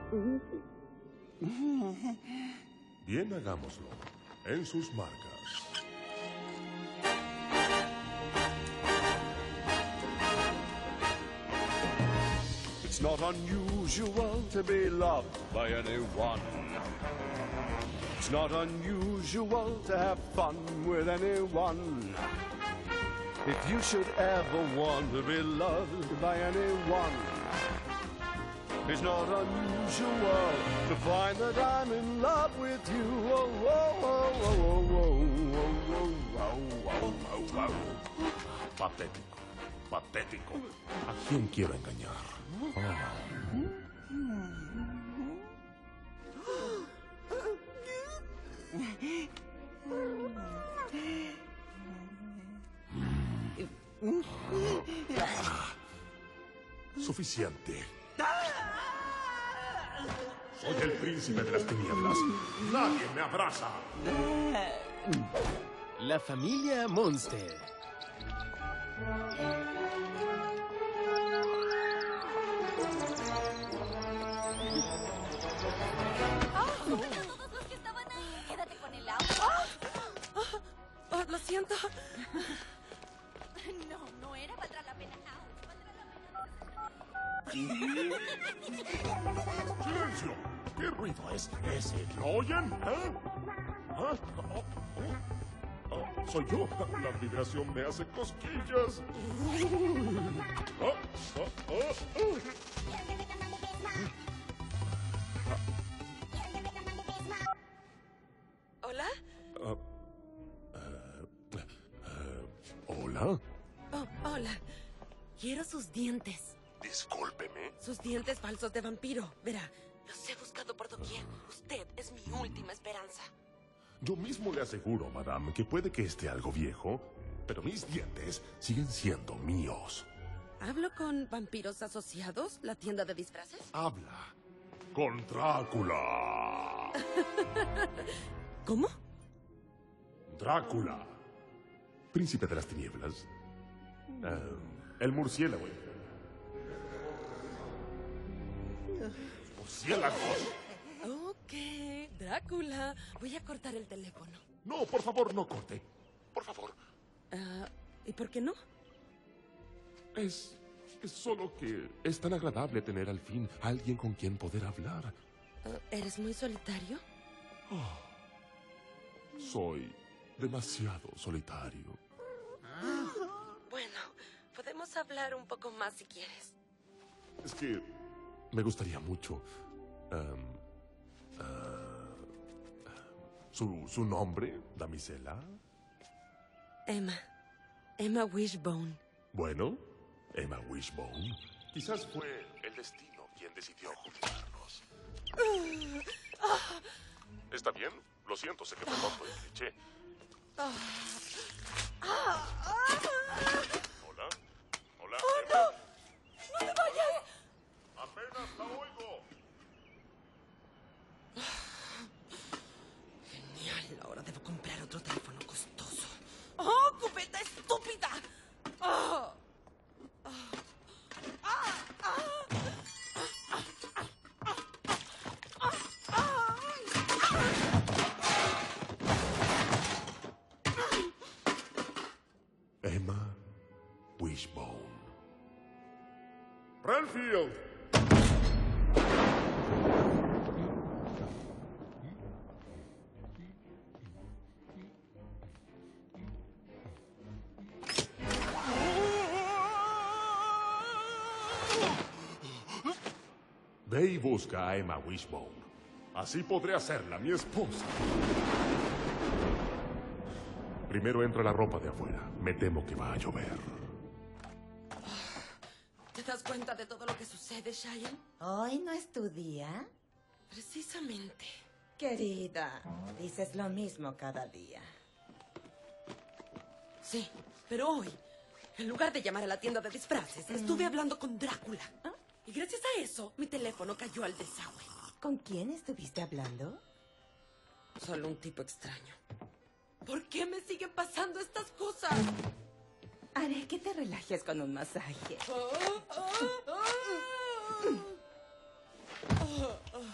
Bien, hagámoslo. En sus marcas. It's not unusual to be loved by anyone. It's not unusual to have fun with anyone. If you should ever want to be loved by anyone, it's not unusual to find that I'm in love with you. Oh, oh, oh, oh, oh, oh, oh, oh, oh, oh. Patético. Patético. ¿A quién quiero engañar? Suficiente. Soy el príncipe de las tinieblas. Nadie me abraza. La familia Monster. Todos los que estaban ahí, quédate con el agua. Lo siento. No era, valdrá la pena. ¡Silencio! ¿Qué ruido es ese? ¿Lo oyen? ¿Ah? Soy yo. La vibración me hace cosquillas. ¿Hola? ¿Hola? Oh, hola. Quiero sus dientes. Discúlpeme. Sus dientes falsos de vampiro. Verá, los he buscado por doquier. Usted es mi última esperanza. Yo mismo le aseguro, madame, que puede que esté algo viejo, pero mis dientes siguen siendo míos. ¿Hablo con vampiros asociados? ¿La tienda de disfraces? Habla con Drácula. ¿Cómo? Drácula. Príncipe de las tinieblas. El murciélago. ¡Murciélagos! Ok, Drácula. Voy a cortar el teléfono. No, por favor, no corte. Por favor. ¿Y por qué no? Es solo que es tan agradable tener al fin a alguien con quien poder hablar. ¿Eres muy solitario? Soy demasiado solitario. Bueno, podemos hablar un poco más si quieres. Es que me gustaría mucho. ¿Su nombre, damisela? Emma Wishbone. Bueno, Emma Wishbone. Quizás fue el destino quien decidió juntarnos. ¿Está bien? Lo siento, sé que fue tonto el cliché. Hola. Hola. ¡Oh, no! ¡No te vayas! Apenas la oigo. Genial, ahora debo comprar otro teléfono costoso. ¡Oh, cubeta estúpida! ¡Oh! Emma Wishbone. Renfield. Ve y busca a Emma Wishbone. Así podré hacerla mi esposa. Primero entra la ropa de afuera. Me temo que va a llover. ¿Te das cuenta de todo lo que sucede, Cheyenne? ¿Hoy no es tu día? Precisamente. Querida, dices lo mismo cada día. Sí, pero hoy, en lugar de llamar a la tienda de disfraces, estuve hablando con Drácula. Y gracias a eso, mi teléfono cayó al desagüe. ¿Con quién estuviste hablando? Solo un tipo extraño. ¿Por qué me siguen pasando estas cosas? Haré que te relajes con un masaje.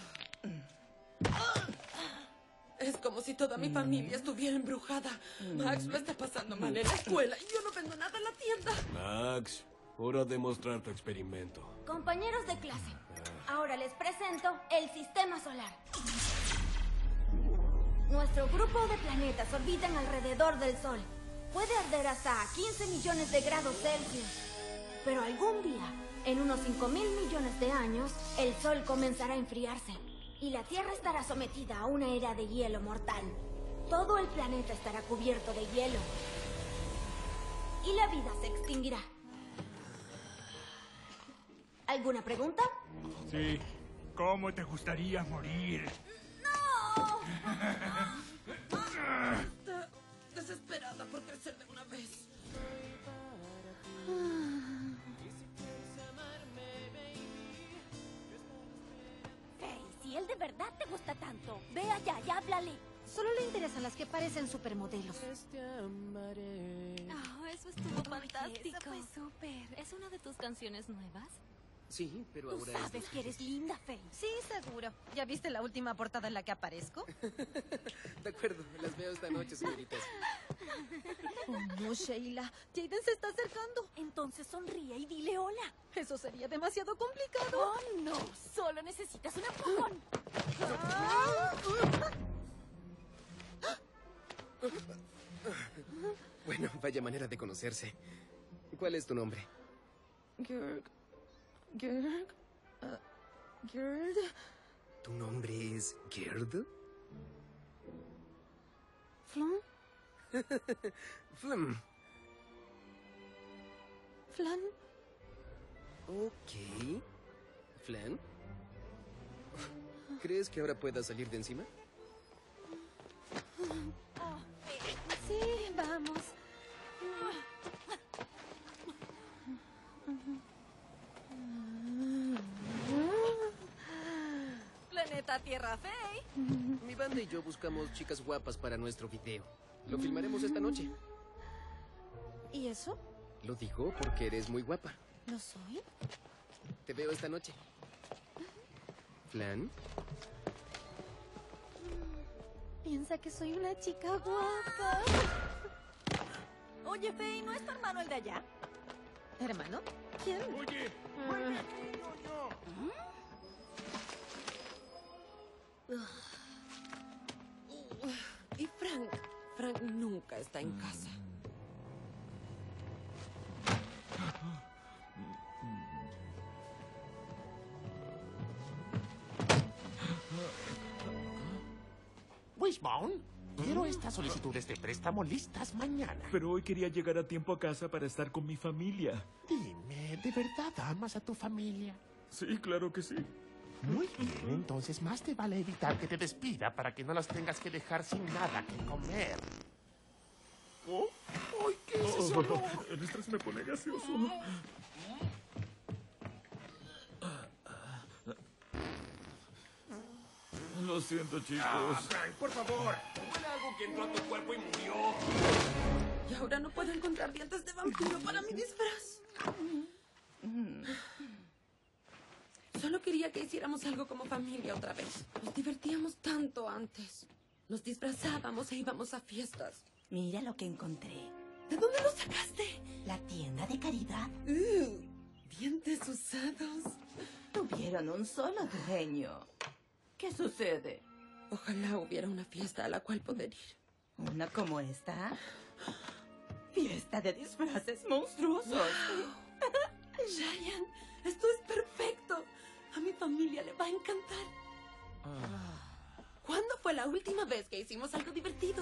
como si toda mi familia estuviera embrujada. Max lo está pasando mal en la escuela y yo no vendo nada en la tienda. Max, hora de mostrar tu experimento. Compañeros de clase, ahora les presento el sistema solar. Nuestro grupo de planetas orbitan alrededor del Sol. Puede arder hasta 15 millones de grados Celsius. Pero algún día, en unos 5.000 millones de años, el Sol comenzará a enfriarse. Y la Tierra estará sometida a una era de hielo mortal. Todo el planeta estará cubierto de hielo. Y la vida se extinguirá. ¿Alguna pregunta? Sí. ¿Cómo te gustaría morir? Está desesperada por crecer de una vez. Faye, si él de verdad te gusta tanto, ve allá y háblale. Solo le interesan las que parecen supermodelos. Eso estuvo fantástico. Eso fue súper. ¿Es una de tus canciones nuevas? Sí, pero Tú ahora sabes que eres linda, Faye. Sí, seguro. ¿Ya viste la última portada en la que aparezco? De acuerdo, las veo esta noche, señoritas. Oh, no, Sheila. Jaden se está acercando. Entonces sonríe y dile hola. Eso sería demasiado complicado. Oh, no. Solo necesitas un empujón. Bueno, vaya manera de conocerse. ¿Cuál es tu nombre? Gerd. Gerd. ¿Tu nombre es Gerd? Flum. Flum. Flan. Ok. ¿Flan? ¿Crees que ahora pueda salir de encima? Sí, vamos. Planeta Tierra, Faye. Mi banda y yo buscamos chicas guapas para nuestro video. Lo filmaremos esta noche. ¿Y eso? Lo digo porque eres muy guapa. ¿Lo soy? Te veo esta noche. ¿Flan? Piensa que soy una chica guapa. Oye, Faye, ¿no es tu hermano el de allá? ¿Hermano? ¿Quién? Oye, vuelve aquí, ñoño. Y Frank nunca está en casa. Wishbone, quiero estas solicitudes de préstamo listas mañana. Pero hoy quería llegar a tiempo a casa para estar con mi familia. Dime, ¿de verdad amas a tu familia? Sí, claro que sí. Muy bien, entonces más te vale evitar que te despida para que no las tengas que dejar sin nada que comer. ¿Oh? ¡Ay, qué es ese olor! El estrés me pone gaseoso. Lo siento, chicos. Frank, por favor. Huele algo que entró a tu cuerpo y murió. Y ahora no puedo encontrar dientes de vampiro para mi disfraz. Solo quería que hiciéramos algo como familia otra vez. Nos divertíamos tanto antes. Nos disfrazábamos e íbamos a fiestas. Mira lo que encontré. ¿De dónde lo sacaste? La tienda de caridad. Dientes usados. Tuvieron un solo dueño. ¿Qué sucede? Ojalá hubiera una fiesta a la cual poder ir. ¿Una como esta? Fiesta de disfraces monstruosos. Ryan, esto es perfecto. A mi familia le va a encantar. ¿Cuándo fue la última vez que hicimos algo divertido?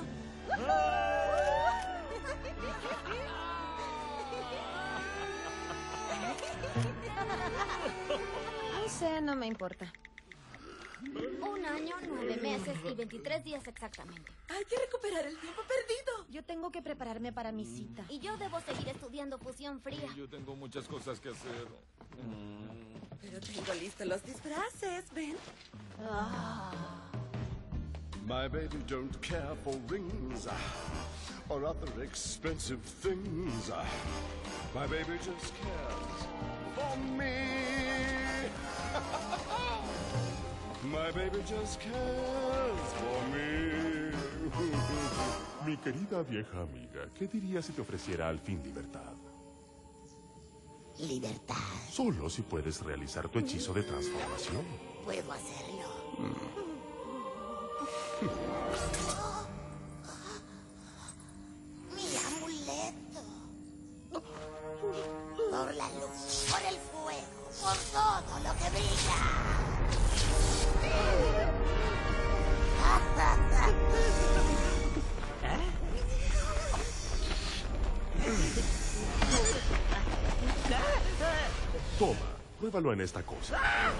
No sé, no me importa. 1 año, 9 meses y 23 días exactamente. Hay que recuperar el tiempo perdido. Yo tengo que prepararme para mi cita. Y yo debo seguir estudiando fusión fría. Yo tengo muchas cosas que hacer. Pero tengo listos los disfraces, ¿ven? My baby don't care for rings or other expensive things. My baby just cares for me. My baby just cares for me. Mi querida vieja amiga, ¿qué dirías si te ofreciera al fin libertad? ¿Libertad? Solo si puedes realizar tu hechizo de transformación. Puedo hacerlo. Mi amuleto. Por la luz, por el fuego, por todo lo que brilla. Toma, pruébalo en esta cosa.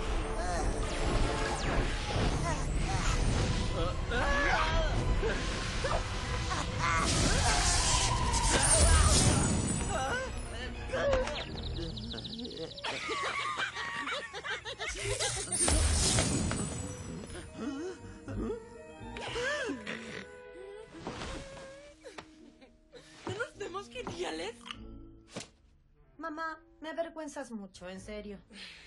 ¿No nos vemos geniales? Mamá, me avergüenzas mucho, en serio.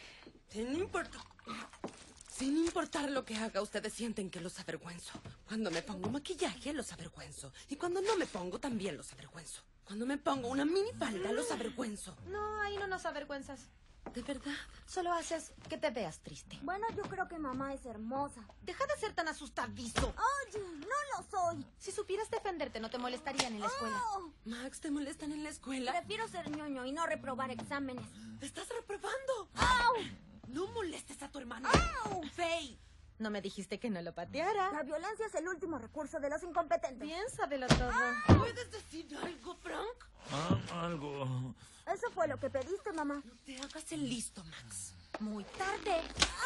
Sin importar lo que haga, ustedes sienten que los avergüenzo. Cuando me pongo maquillaje, los avergüenzo. Y cuando no me pongo, también los avergüenzo. Cuando me pongo una minifalda, los avergüenzo. No, ahí no nos avergüenzas. ¿De verdad? Solo haces que te veas triste. Bueno, yo creo que mamá es hermosa. Deja de ser tan asustadizo. Oye, no lo soy. Si supieras defenderte, no te molestarían en la escuela. Oh, Max, ¿te molestan en la escuela? prefiero ser ñoño y no reprobar exámenes. ¡Estás reprobando! ¡Au! No molestes a tu hermano. ¡Au! Faye. ¿No me dijiste que no lo pateara? La violencia es el último recurso de los incompetentes. Piénsatelo todo. ¿Puedes decir algo, Frank? Algo. Eso fue lo que pediste, mamá. No te hagas el listo, Max. Muy tarde.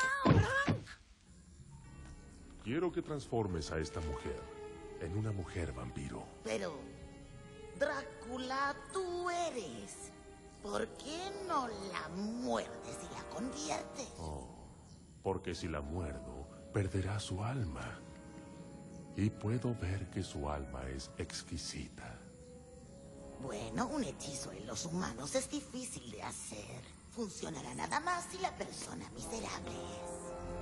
Quiero que transformes a esta mujer en una mujer vampiro. Pero, Drácula, tú eres. ¿Por qué no la muerdes y la conviertes? Oh, porque si la muerdo, perderá su alma. Y puedo ver que su alma es exquisita. Bueno, un hechizo en los humanos es difícil de hacer. Funcionará nada más si la persona miserable es.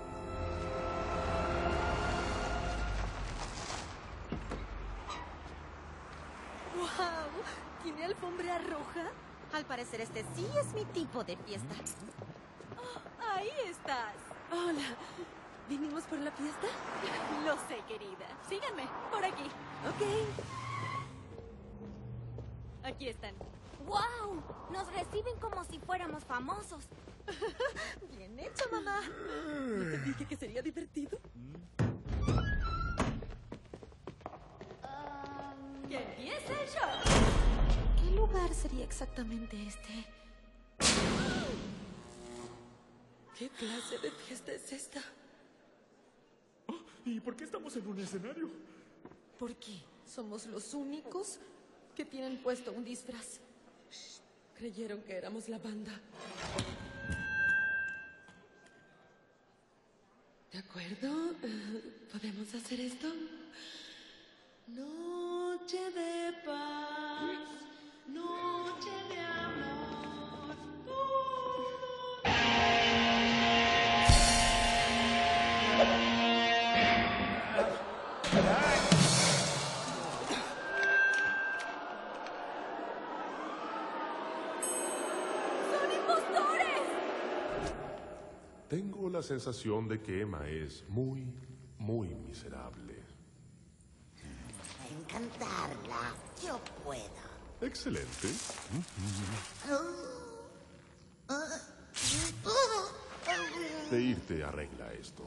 ¡Wow! ¿Tiene alfombra roja? Al parecer este sí es mi tipo de fiesta. Oh, ahí estás. Hola. ¿Vinimos por la fiesta? Lo sé, querida. Síganme, por aquí. Ok. Aquí están. ¡Wow! Nos reciben como si fuéramos famosos. Bien hecho, mamá. ¿No te dije que sería divertido? ¡Que empiece el show! ¿Qué lugar sería exactamente este? ¿Qué clase de fiesta es esta? ¿Y por qué estamos en un escenario? ¿Por qué? Somos los únicos que tienen puesto un disfraz. Creyeron que éramos la banda. ¿De acuerdo? ¿Podemos hacer esto? Noche de paz, noche de amor. ¡Son impostores! Tengo la sensación de que Emma es muy, muy miserable. Encantarla, yo puedo. Excelente. De irte arregla esto.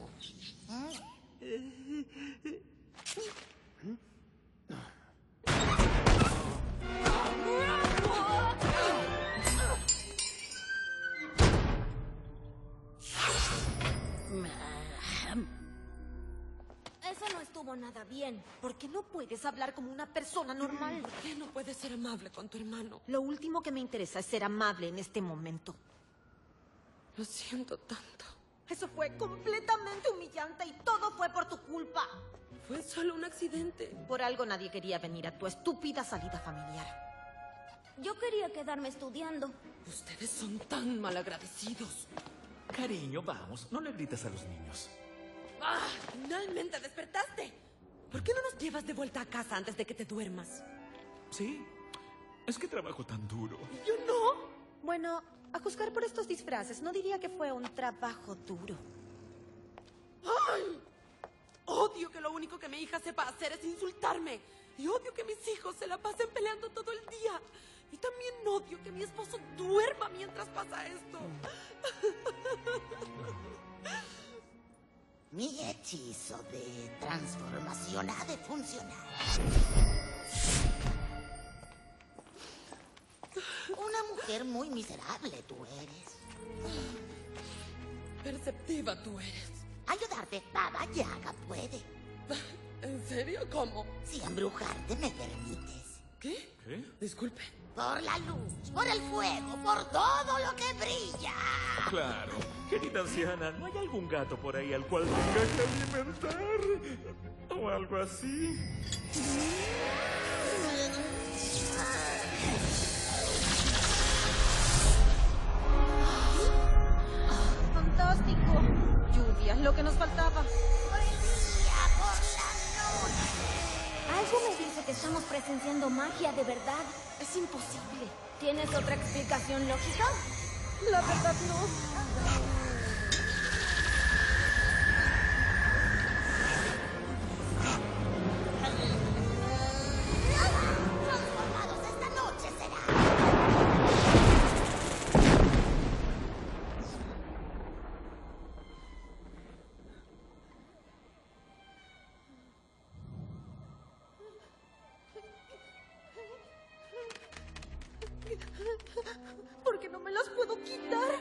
Eso no estuvo nada bien. ¿Por qué no puedes hablar como una persona normal? ¿Por qué no puedes ser amable con tu hermano? Lo último que me interesa es ser amable en este momento. Lo siento tanto. Eso fue completamente humillante y todo fue por tu culpa. Fue solo un accidente. Por algo nadie quería venir a tu estúpida salida familiar. Yo quería quedarme estudiando. Ustedes son tan malagradecidos. Cariño, vamos, no le grites a los niños. ¡Ah! ¡Finalmente despertaste! ¿Por qué no nos llevas llevas de vuelta a casa antes de que te duermas? Sí, es que trabajo tan duro. Yo no. Bueno, a juzgar por estos disfraces, no diría que fue un trabajo duro. ¡Ay! Odio que lo único que mi hija sepa hacer es insultarme. Y odio que mis hijos se la pasen peleando todo el día. Y también odio que mi esposo duerma mientras pasa esto. Mi hechizo de transformación ha de funcionar. Una mujer muy miserable tú eres. Perceptiva tú eres. Ayudarte, Baba Yaga puede. ¿En serio? ¿Cómo? Si embrujarte me permites. ¿Qué? ¿Qué? Disculpe. Por la luz, por el fuego, por todo lo que brilla. Claro. Querida anciana, ¿no hay algún gato por ahí al cual tenga que alimentar? O algo así. ¡Fantástico! Lluvia, lo que nos faltaba. Brilla por la noche. Algo me dice que estamos presenciando magia de verdad. Es imposible. ¿Tienes otra explicación lógica? La verdad no. Transformados esta noche será. Porque no me las puedo quitar.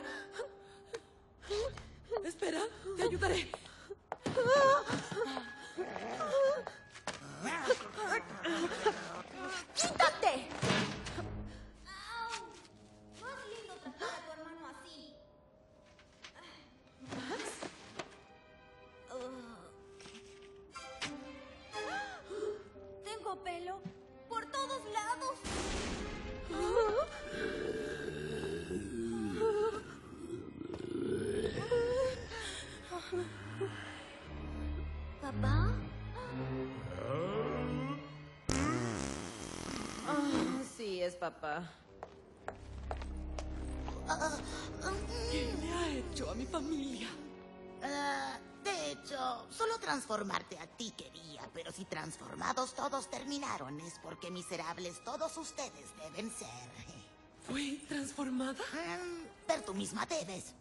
Espera, te ayudaré. ¡Quítate! ¡Au! No es lindo tratar a tu hermano así. Tengo pelo por todos lados. ¿Papá? Sí, es papá. ¿Qué le ha hecho a mi familia? De hecho, solo transformarte a ti quería, pero si transformados todos terminaron es porque miserables todos ustedes deben ser. ¿Fui transformada? Pero tú misma debes.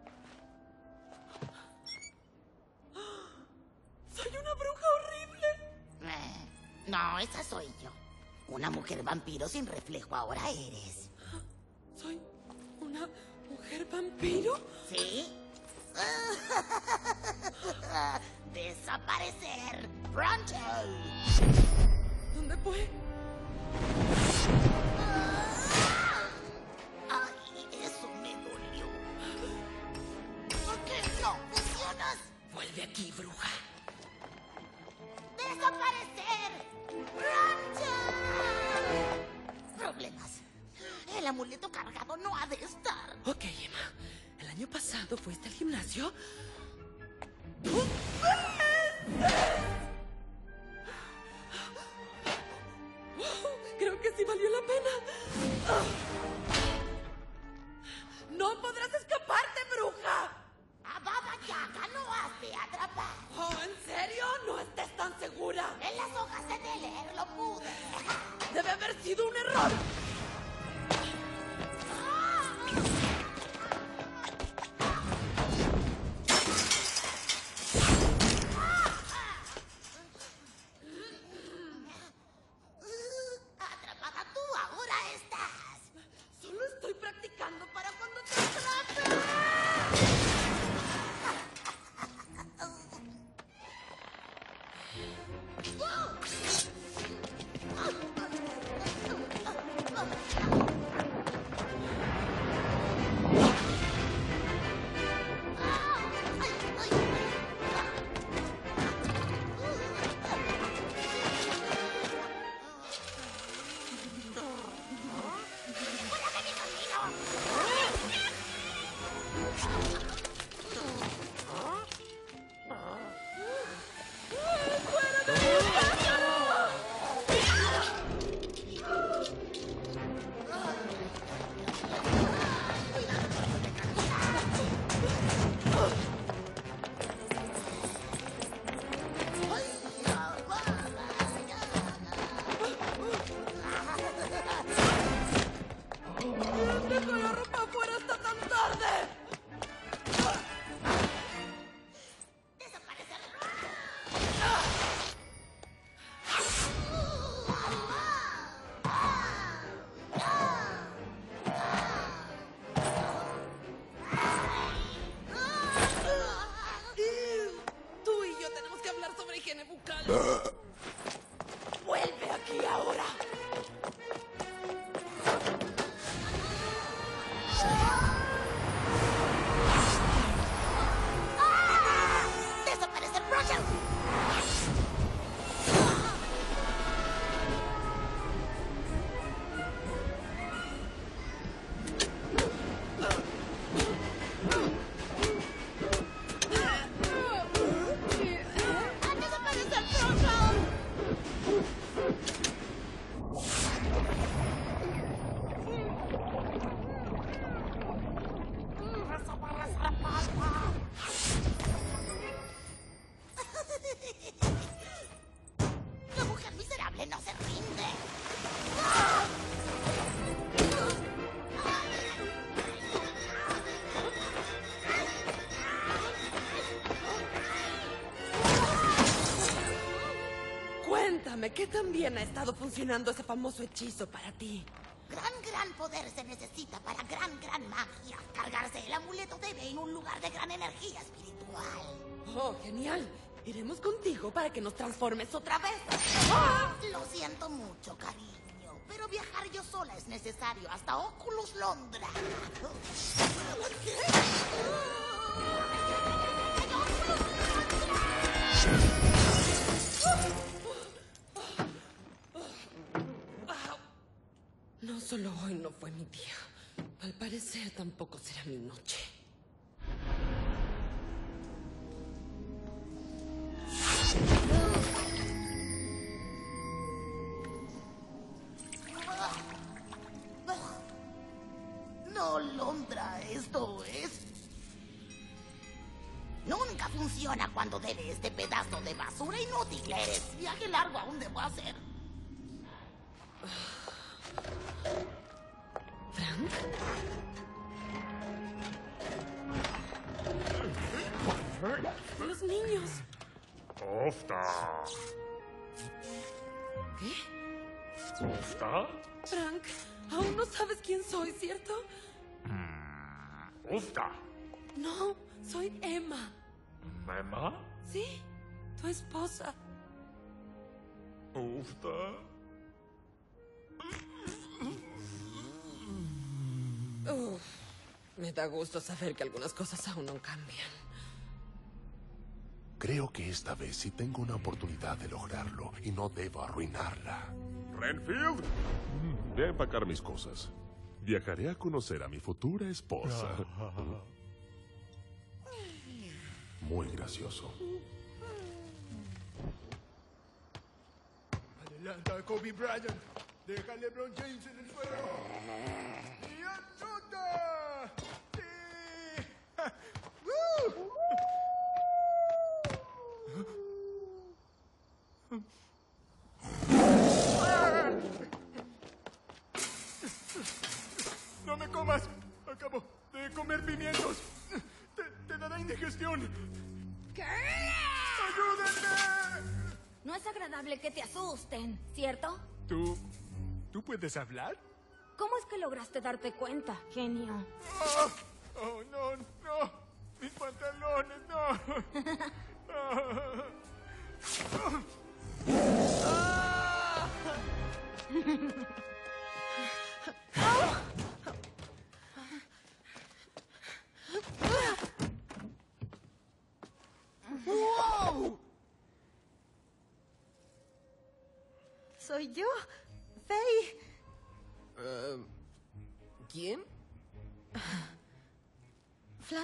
¡Soy una bruja horrible! No, esa soy yo. Una mujer vampiro sin reflejo ahora eres. ¿Soy una mujer vampiro? ¿Sí? Desaparecer pronto. ¿Dónde fue? Ay, eso me dolió. ¿Por qué no funcionas? Vuelve aquí, bruja. ¡Desaparecer! ¡Pronto! Problemas. El amuleto cargado no ha de estar. Ok, Emma. ¿El año pasado fuiste al gimnasio? Creo que sí valió la pena. ¡No podrás escaparte, bruja! A Baba Yaga no has de atrapar. Oh, ¿en serio? ¿No estés tan segura? En las hojas de leer lo pude. Debe haber sido un error. Atrapada tú ahora estás. Solo estoy practicando para cuando te atrape. ¡Fuera de mi casa! higiene bucal. Vuelve aquí ahora. ¡Desaparecer, Roger! La mujer miserable no se rinde. Cuéntame, ¿qué tan bien ha estado funcionando ese famoso hechizo para ti? Gran poder se necesita para gran magia. Cargarse el amuleto debe en un lugar de gran energía espiritual. Oh, genial. Iremos contigo para que nos transformes otra vez. Lo siento mucho, cariño, pero viajar yo sola es necesario hasta Oculus Londra. No solo hoy no fue mi día. Al parecer tampoco será mi noche. No, Londra, esto es... Nunca funciona cuando debe este pedazo de basura inútil. Eres viaje largo aún debo hacer. ¿Frank? Los niños. ¡Ofta! ¿Qué? ¿Ofta? Frank, aún no sabes quién soy, ¿cierto? ¡Ofta! No, soy Emma. ¿Emma? Sí, tu esposa. ¿Ofta? Me da gusto saber que algunas cosas aún no cambian. Creo que esta vez sí tengo una oportunidad de lograrlo y no debo arruinarla. ¿Renfield? Voy a empacar mis cosas. Viajaré a conocer a mi futura esposa. Muy gracioso. Adelanta, Kobe Bryant. Deja a LeBron James en el suelo. ¡Y anota! ¡Sí! ¡No me comas! Acabo de comer pimientos. Te dará indigestión. ¿Qué? ¡Ayúdenme! No es agradable que te asusten, ¿cierto? ¿Tú puedes hablar? ¿Cómo es que lograste darte cuenta, genio? ¡Oh, no! ¡Mis pantalones, no! ¡Wow! Soy yo, Faye. ¿Quién? ¿Flan?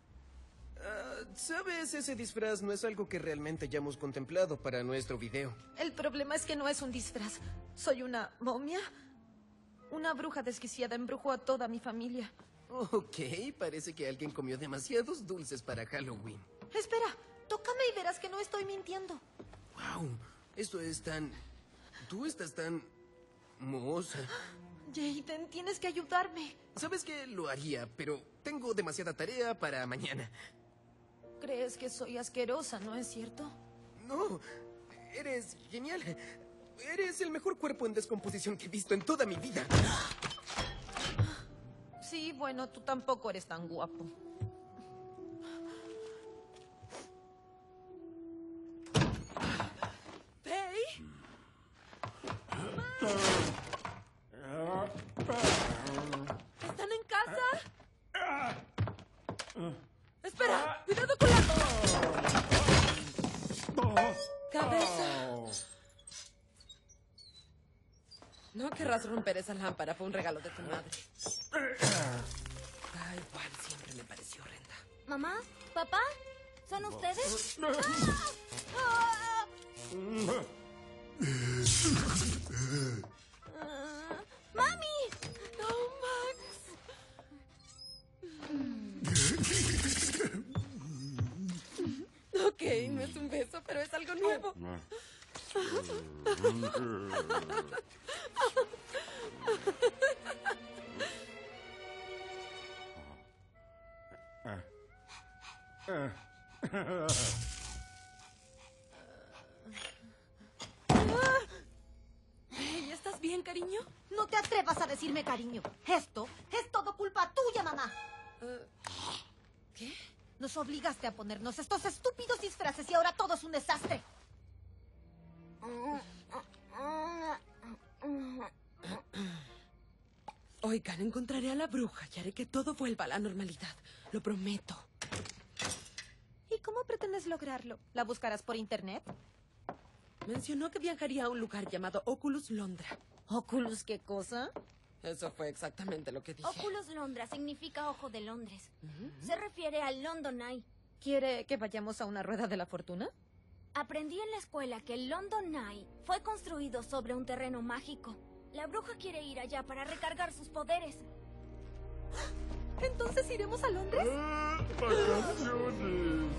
Sabes, ese disfraz no es algo que realmente hayamos contemplado para nuestro video. El problema es que no es un disfraz. Soy una momia. Una bruja desquiciada embrujó a toda mi familia. Ok, parece que alguien comió demasiados dulces para Halloween. Espera, tócame y verás que no estoy mintiendo. Wow, esto es tan... Tú estás tan... mohosa. Jaden, tienes que ayudarme. Sabes que lo haría, pero tengo demasiada tarea para mañana. ¿Crees que soy asquerosa, no es cierto? No, eres genial. Eres el mejor cuerpo en descomposición que he visto en toda mi vida. Sí, bueno, tú tampoco eres tan guapo. ¿Están en casa? ¡Espera! ¡Cuidado con la... ¡Cabeza! No querrás romper esa lámpara. Fue un regalo de tu madre. Da igual, siempre me pareció horrenda. ¿Mamá? ¿Papá? ¿Son ustedes? ¡Mami! ¡No, Max! Ok, no es un beso, pero es algo nuevo. Hey, ¿estás bien, cariño? No te atrevas a decirme cariño. Esto es todo culpa tuya, mamá. ¿Qué? Nos obligaste a ponernos estos estúpidos disfraces y ahora todo es un desastre. Oigan, encontraré a la bruja y haré que todo vuelva a la normalidad. Lo prometo. ¿Y cómo pretendes lograrlo? ¿La buscarás por internet? Mencionó que viajaría a un lugar llamado Oculus Londra. ¿Oculus qué cosa? Eso fue exactamente lo que dije. Oculus Londra significa ojo de Londres. Se refiere al London Eye. ¿Quiere que vayamos a una rueda de la fortuna? Aprendí en la escuela que el London Eye fue construido sobre un terreno mágico. La bruja quiere ir allá para recargar sus poderes. ¿Entonces iremos a Londres? ¡Vacaciones!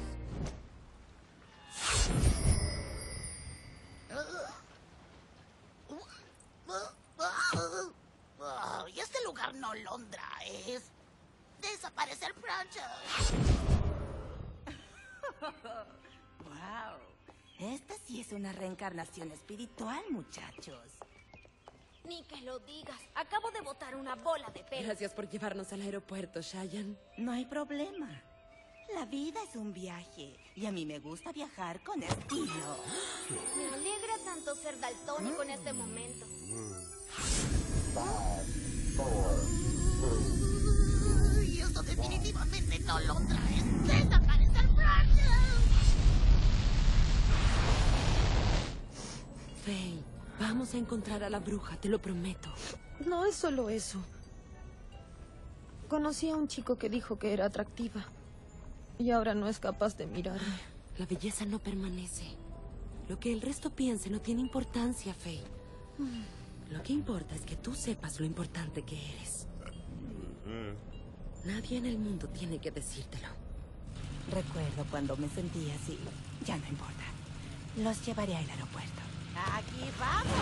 Y este lugar no Londra, es desaparecer Franchas. Wow. Esta sí es una reencarnación espiritual, muchachos. Ni que lo digas. Acabo de botar una bola de pelo. Gracias por llevarnos al aeropuerto, Cheyenne. No hay problema. La vida es un viaje y a mí me gusta viajar con estilo. Me alegra tanto ser daltónico en este momento. Y esto definitivamente no Londra, es desaparecer Franchas. Faye, vamos a encontrar a la bruja, te lo prometo. No es solo eso. Conocí a un chico que dijo que era atractiva. Y ahora no es capaz de mirarme. La belleza no permanece. Lo que el resto piense no tiene importancia, Faye. Lo que importa es que tú sepas lo importante que eres. Nadie en el mundo tiene que decírtelo. Recuerdo cuando me sentí así. Ya no importa. Los llevaré al aeropuerto. ¡Aquí vamos!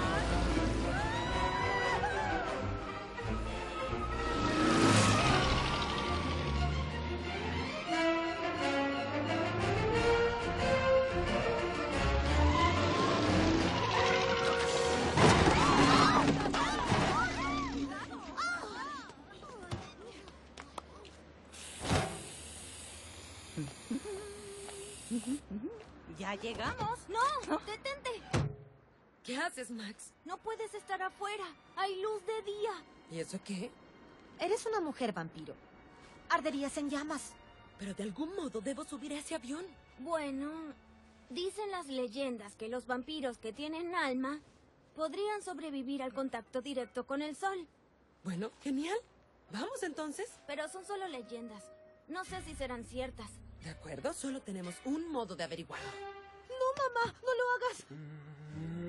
Ya llegamos. ¡No! ¡Detente! ¿Qué haces, Max? No puedes estar afuera. Hay luz de día. ¿Y eso qué? Eres una mujer vampiro. Arderías en llamas. Pero de algún modo debo subir a ese avión. Bueno, dicen las leyendas que los vampiros que tienen alma podrían sobrevivir al contacto directo con el sol. Bueno, genial. Vamos entonces. Pero son solo leyendas. No sé si serán ciertas. De acuerdo, solo tenemos un modo de averiguarlo. No, mamá, no lo hagas.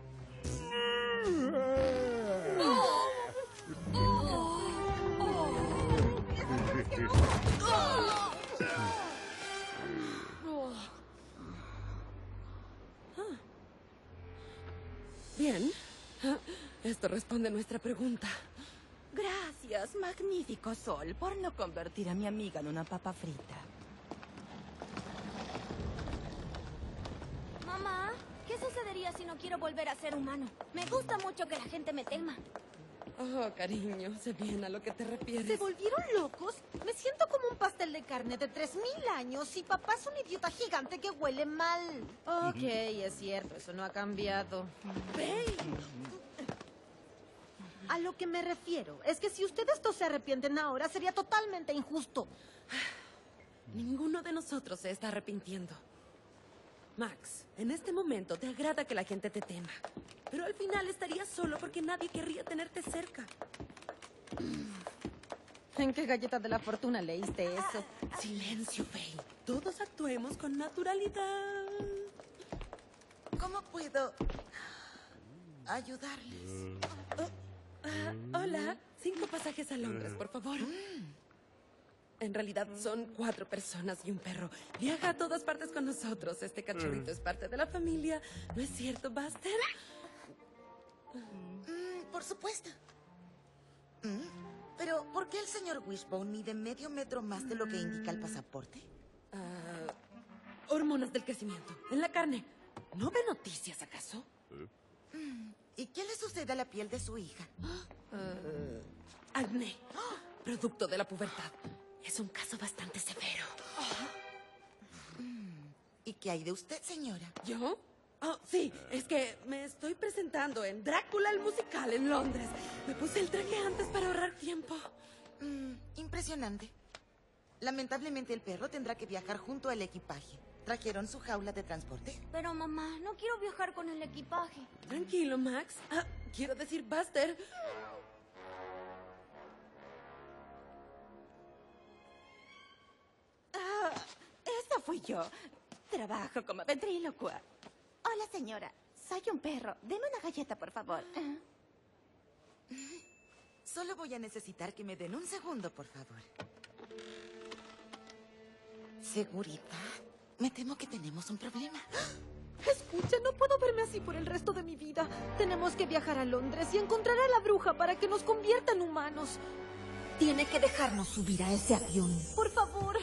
Bien. Esto responde a nuestra pregunta. Gracias, magnífico sol, por no convertir a mi amiga en una papa frita. Mamá, ¿qué sucedería si no quiero volver a ser humano? Me gusta mucho que la gente me tema. Oh, cariño, sé bien a lo que te refieres. ¿Se volvieron locos? Me siento como un pastel de carne de 3000 años y papá es un idiota gigante que huele mal. Ok, es cierto, eso no ha cambiado. Faye. A lo que me refiero es que si ustedes dos se arrepienten ahora, sería totalmente injusto. Ninguno de nosotros se está arrepintiendo. Max, en este momento te agrada que la gente te tema. Pero al final estarías solo porque nadie querría tenerte cerca. ¿En qué galleta de la fortuna leíste eso? Silencio, Faye. Todos actuemos con naturalidad. ¿Cómo puedo ayudarles? Hola, 5 pasajes a Londres, por favor. En realidad son 4 personas y un perro. Viaja a todas partes con nosotros. Este cachorrito es parte de la familia. ¿No es cierto, Buster? Por supuesto. Pero, ¿por qué el señor Wishbone mide medio metro más de lo que indica el pasaporte? Hormonas del crecimiento. En la carne. ¿No ve noticias, acaso? ¿Y qué le sucede a la piel de su hija? Acné. Producto de la pubertad. Es un caso bastante severo. ¿Y qué hay de usted, señora? ¿Yo? Oh, sí, es que me estoy presentando en Drácula el musical en Londres. Me puse el traje antes para ahorrar tiempo. Impresionante. Lamentablemente el perro tendrá que viajar junto al equipaje. ¿Trajeron su jaula de transporte? Pero mamá, no quiero viajar con el equipaje. Tranquilo, Max. Quiero decir, Buster. Esa fui yo. Trabajo como ventrílocua. Hola, señora. Soy un perro. Deme una galleta, por favor. Solo voy a necesitar que me den un segundo, por favor. ¿Seguridad? Me temo que tenemos un problema. Escucha, no puedo verme así por el resto de mi vida. Tenemos que viajar a Londres y encontrar a la bruja para que nos convierta en humanos. Tiene que dejarnos subir a ese avión. Por favor.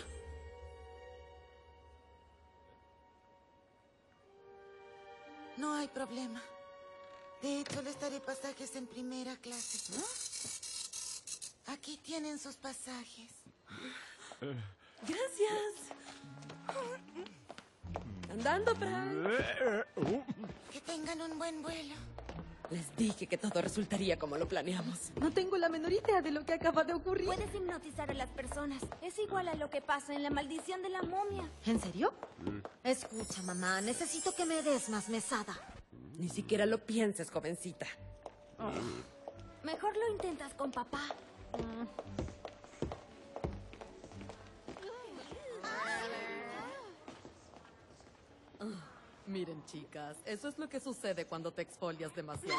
No hay problema. De hecho, les daré pasajes en primera clase. Aquí tienen sus pasajes. Gracias. Andando, Frank. Que tengan un buen vuelo. Les dije que todo resultaría como lo planeamos. No tengo la menor idea de lo que acaba de ocurrir. Puedes hipnotizar a las personas. Es igual a lo que pasa en La maldición de la momia. ¿En serio? Escucha, mamá, necesito que me des más mesada. Ni siquiera lo pienses, jovencita. Mejor lo intentas con papá. Miren, chicas, eso es lo que sucede cuando te exfolias demasiado.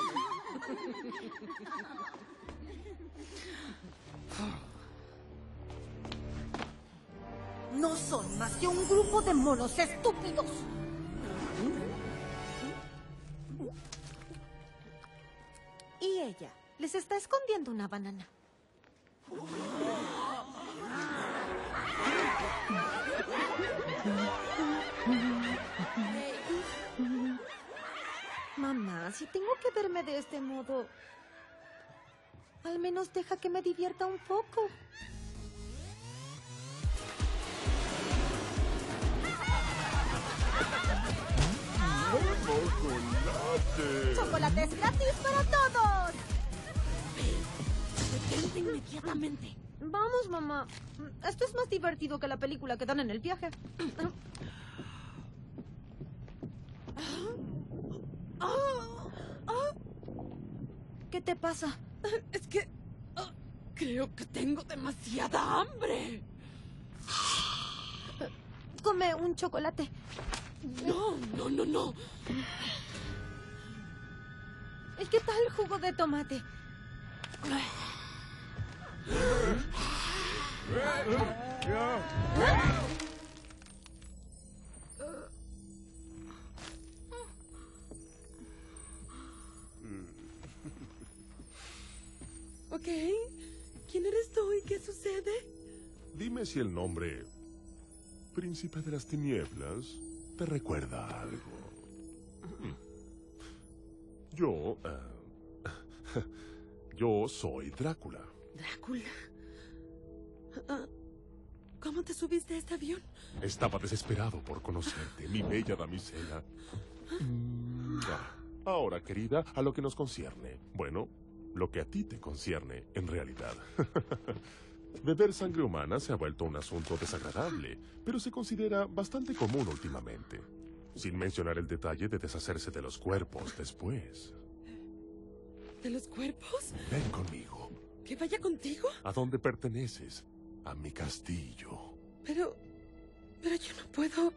No son más que un grupo de monos estúpidos. Y ella les está escondiendo una banana. Mamá, si tengo que verme de este modo, al menos deja que me divierta un poco. ¡Chocolate! ¡Chocolates gratis para todos! Detente inmediatamente. Vamos, mamá. Esto es más divertido que la película que dan en el viaje. ¿Qué te pasa? Es que creo que tengo demasiada hambre. Come un chocolate. No. ¿Y qué tal el jugo de tomate? Ok. ¿Quién eres tú y qué sucede? Dime si el nombre Príncipe de las Tinieblas te recuerda a algo. Yo soy Drácula. ¿Drácula? ¿Cómo te subiste a este avión? Estaba desesperado por conocerte, mi bella damisela. Ahora, querida, a lo que nos concierne. Bueno, lo que a ti te concierne, en realidad. Beber sangre humana se ha vuelto un asunto desagradable, pero se considera bastante común últimamente. Sin mencionar el detalle de deshacerse de los cuerpos después. ¿De los cuerpos? Ven conmigo. ¿Que vaya contigo? ¿A dónde perteneces? A mi castillo. Pero yo no puedo...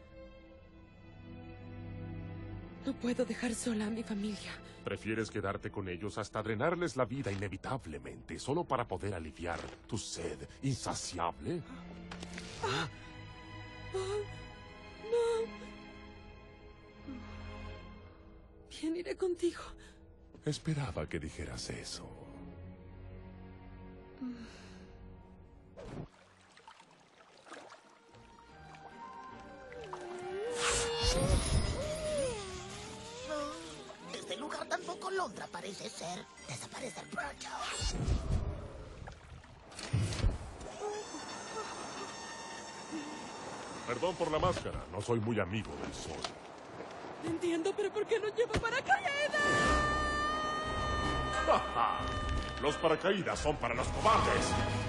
No puedo dejar sola a mi familia. ¿Prefieres quedarte con ellos hasta drenarles la vida inevitablemente, solo para poder aliviar tu sed insaciable? No. Bien, iré contigo. Esperaba que dijeras eso. Este lugar tampoco Londra parece ser. Desaparecer pronto. Perdón por la máscara, no soy muy amigo del sol. Entiendo, pero ¿por qué no lleva paracaídas? Los paracaídas son para los cobardes.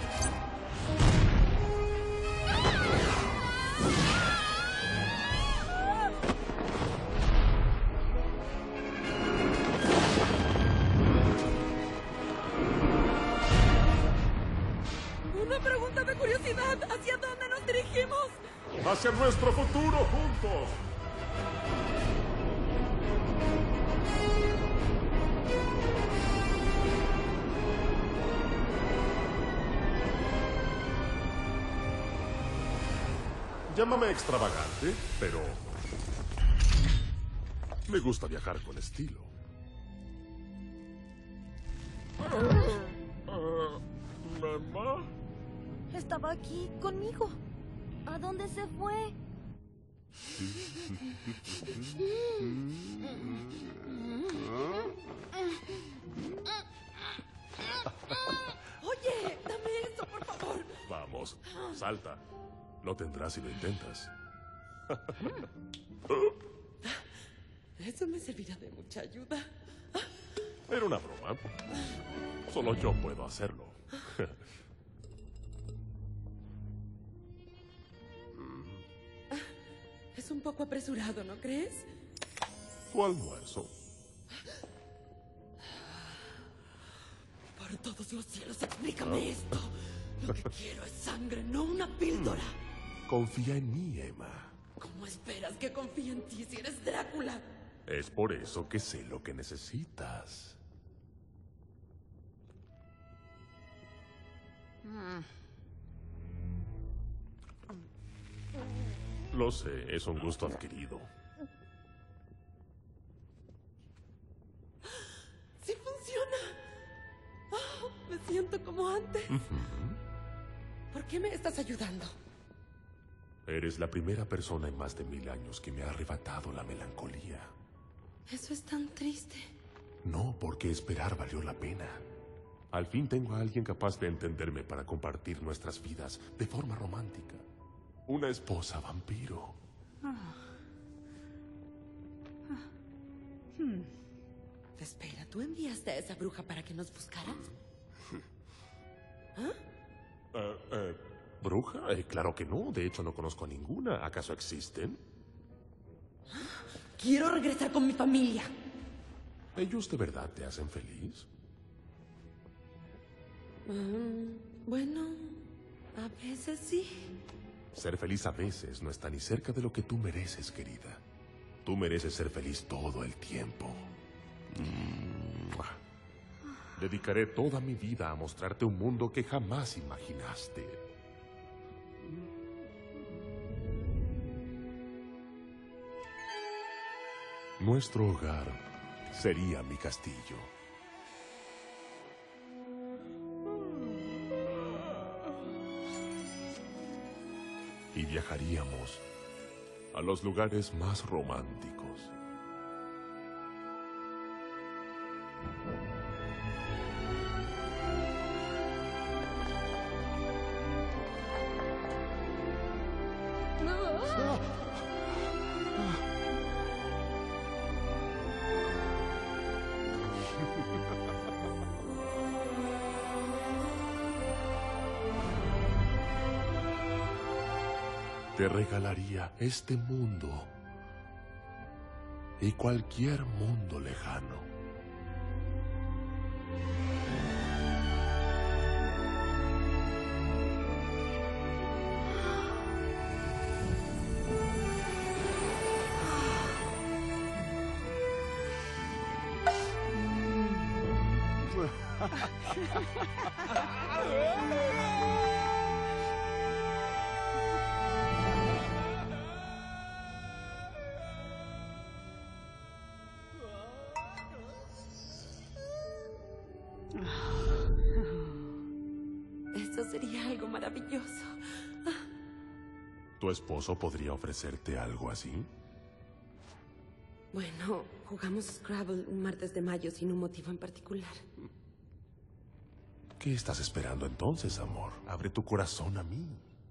Una pregunta de curiosidad. ¿Hacia dónde nos dirigimos? ¡Hacia nuestro futuro juntos! Llámame extravagante, pero me gusta viajar con estilo. ¿Mamá? Estaba aquí conmigo. ¿A dónde se fue? Oye, dame esto, por favor. Vamos, salta. Lo tendrás si lo intentas. Eso me servirá de mucha ayuda. Era una broma. Solo yo puedo hacerlo. Es un poco apresurado, ¿no crees? Tu almuerzo. Por todos los cielos, explícame esto. Lo que quiero es sangre, no una píldora. Confía en mí, Emma. ¿Cómo esperas que confíe en ti si eres Drácula? Es por eso que sé lo que necesitas. Lo sé, es un gusto adquirido. ¡Sí funciona! Oh, me siento como antes. ¿Por qué me estás ayudando? Eres la primera persona en más de 1000 años que me ha arrebatado la melancolía. Eso es tan triste. No, porque esperar valió la pena. Al fin tengo a alguien capaz de entenderme para compartir nuestras vidas de forma romántica. Una esposa vampiro. Espera, ¿tú enviaste a esa bruja para que nos buscara? ¿Bruja? Claro que no. De hecho, no conozco a ninguna. ¿Acaso existen? Quiero regresar con mi familia. ¿Ellos de verdad te hacen feliz? Bueno, a veces sí. Ser feliz a veces no está ni cerca de lo que tú mereces, querida. Tú mereces ser feliz todo el tiempo. Dedicaré toda mi vida a mostrarte un mundo que jamás imaginaste. Nuestro hogar sería mi castillo. Y viajaríamos a los lugares más románticos. Te regalaría este mundo y cualquier mundo lejano. Eso sería algo maravilloso. ¿Tu esposo podría ofrecerte algo así? Bueno, jugamos Scrabble un martes de mayo sin un motivo en particular. ¿Qué estás esperando entonces, amor? Abre tu corazón a mí.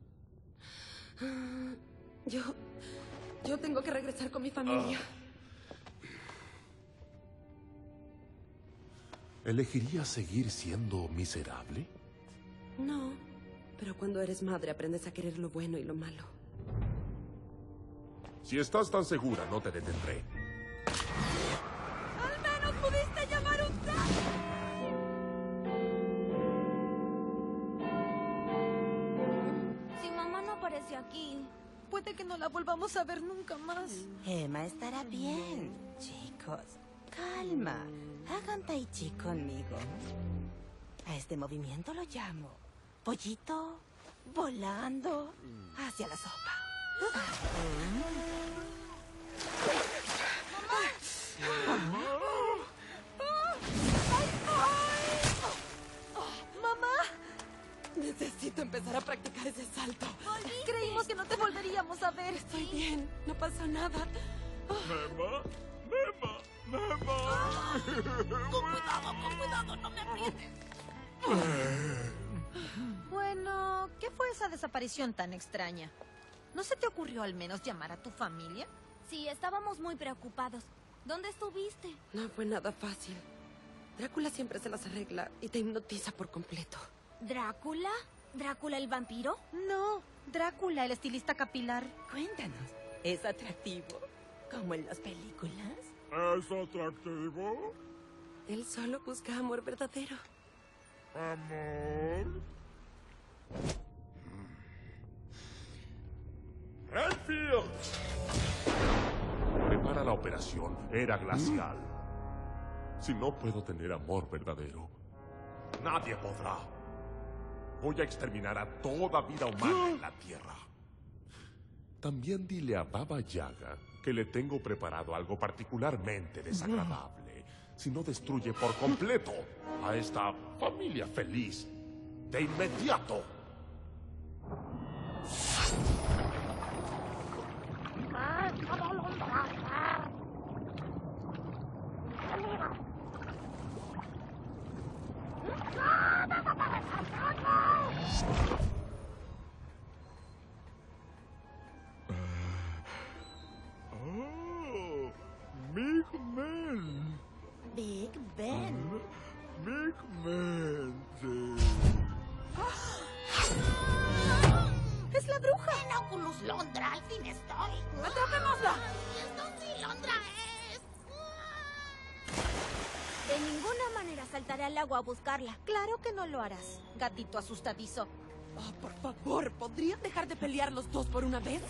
Yo tengo que regresar con mi familia. ¿Elegirías seguir siendo miserable? No, pero cuando eres madre aprendes a querer lo bueno y lo malo. Si estás tan segura, no te detendré. ¡Al menos pudiste llamar un taxi! Si mamá no aparece aquí, puede que no la volvamos a ver nunca más. Emma estará bien. Chicos, calma. Hagan tai chi conmigo. A este movimiento lo llamo pollito volando hacia la sopa. ¡Mamá! Necesito empezar a practicar ese salto. Creímos que no te volveríamos a ver. Estoy bien, no pasa nada. Mema, Mema, Mema. Con cuidado, no me aprietes. Bueno, ¿qué fue esa desaparición tan extraña? ¿No se te ocurrió al menos llamar a tu familia? sí, estábamos muy preocupados. ¿Dónde estuviste? No fue nada fácil. Drácula siempre se las arregla y te hipnotiza por completo. ¿Drácula? ¿Drácula el vampiro? No, Drácula, el estilista capilar. Cuéntanos, ¿es atractivo como en las películas? ¿Es atractivo? Él solo busca amor verdadero. ¿Amor? ¡Redfield! Prepara la operación Era Glacial. Si no puedo tener amor verdadero, nadie podrá. Voy a exterminar a toda vida humana en la Tierra. También dile a Baba Yaga que le tengo preparado algo particularmente desagradable si no destruye por completo a esta familia feliz de inmediato. Oh, Big Ben. Big Ben. Big Ben, sí. ¡Es la bruja! En Oculus Londra, al fin estoy. ¡Atrapémosla! ¡Esto sí, Londra es! De ninguna manera saltaré al agua a buscarla. Claro que no lo harás, gatito asustadizo. Oh, por favor, ¿podrían dejar de pelear los dos por una vez?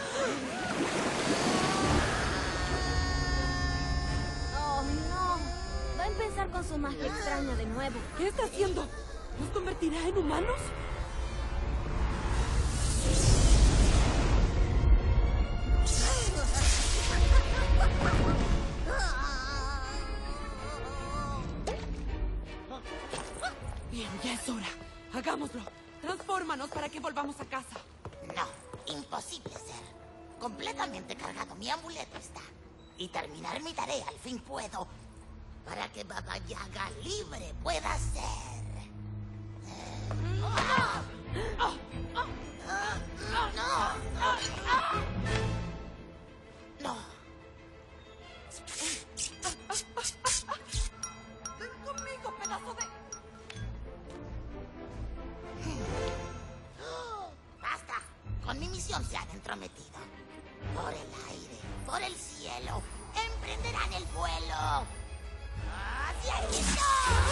Oh, no. Va a empezar con su magia extraña de nuevo. ¿Qué está haciendo? ¿Nos convertirá en humanos? Bien, ya es hora. Hagámoslo. Transfórmanos para que volvamos a casa. No, imposible ser. Completamente cargado mi amuleto está. Y terminar mi tarea al fin puedo. Para que Baba Yaga libre pueda ser. No. ¡Ven conmigo, pedazo de... Basta. Con mi misión sea dentro prometido. Por el aire, por el cielo, emprenderán el vuelo. ¡Hacia Egipto!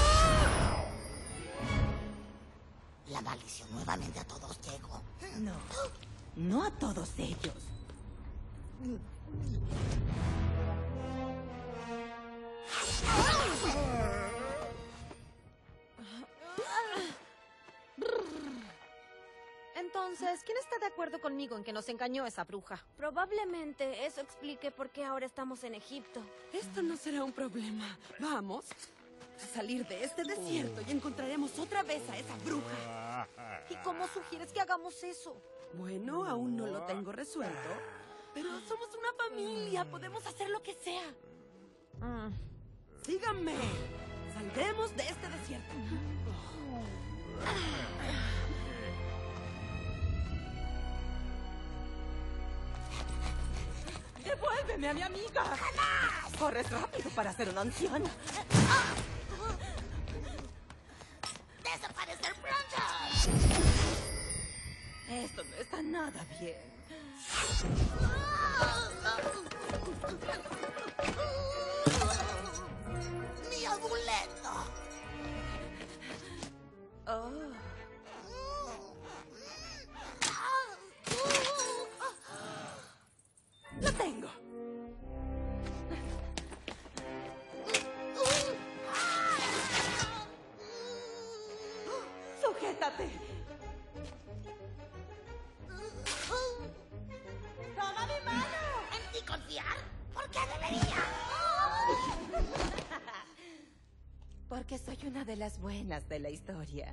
La maldición nuevamente a todos llegó. No, no a todos ellos. Entonces, ¿quién está de acuerdo conmigo en que nos engañó esa bruja? Probablemente eso explique por qué ahora estamos en Egipto. Esto no será un problema. Vamos a salir de este desierto y encontraremos otra vez a esa bruja. ¿Y cómo sugieres que hagamos eso? Bueno, aún no lo tengo resuelto, pero somos una familia. Podemos hacer lo que sea. Síganme. Saldremos de este desierto. ¡Devuélveme a mi amiga! ¡Jamás! ¡Corres rápido para hacer una anciana! ¡Desaparecer pronto! Esto no está nada bien. ¡Mi amuleto! Oh. ¡Lo tengo! ¡Sujétate! ¡Toma mi mano! ¿En ti confiar? ¿Por qué debería? Porque soy una de las buenas de la historia.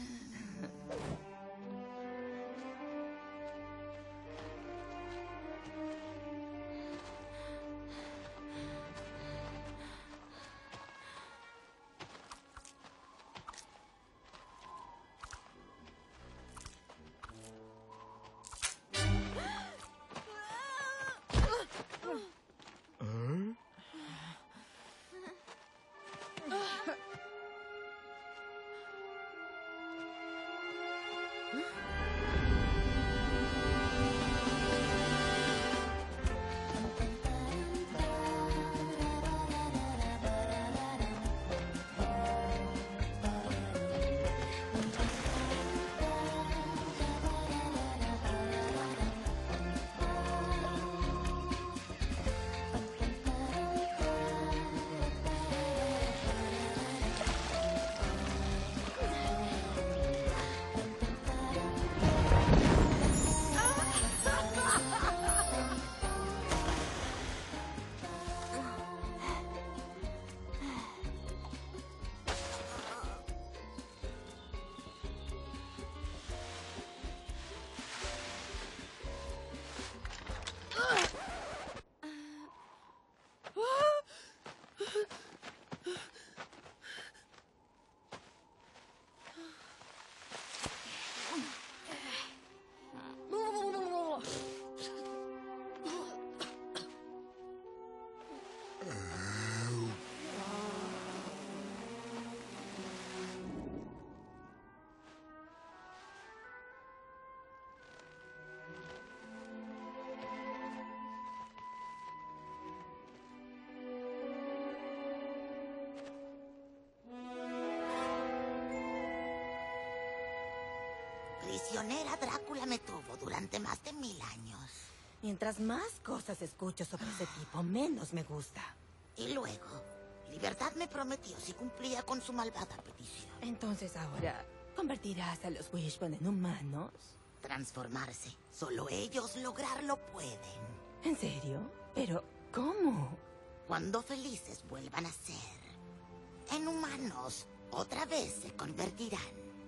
Prisionera, Drácula me tuvo durante más de 1000 años. Mientras más cosas escucho sobre ese tipo, menos me gusta. Y luego, Libertad me prometió si cumplía con su malvada petición. Entonces ahora, ¿convertirás a los Wishbone en humanos? Transformarse. Solo ellos lograrlo pueden. ¿En serio? ¿Pero cómo? Cuando felices vuelvan a ser en humanos, otra vez se convertirán.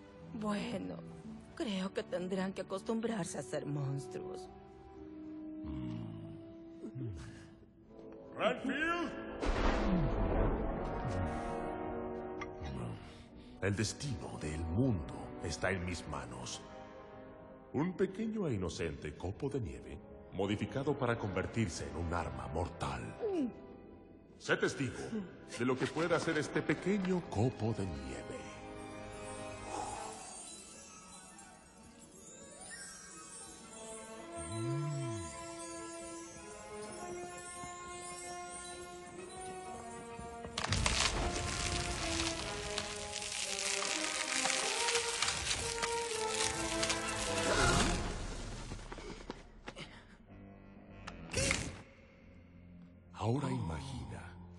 Bueno, creo que tendrán que acostumbrarse a ser monstruos. ¡Renfield! El destino del mundo está en mis manos. Un pequeño e inocente copo de nieve, modificado para convertirse en un arma mortal. Sé testigo de lo que puede hacer este pequeño copo de nieve.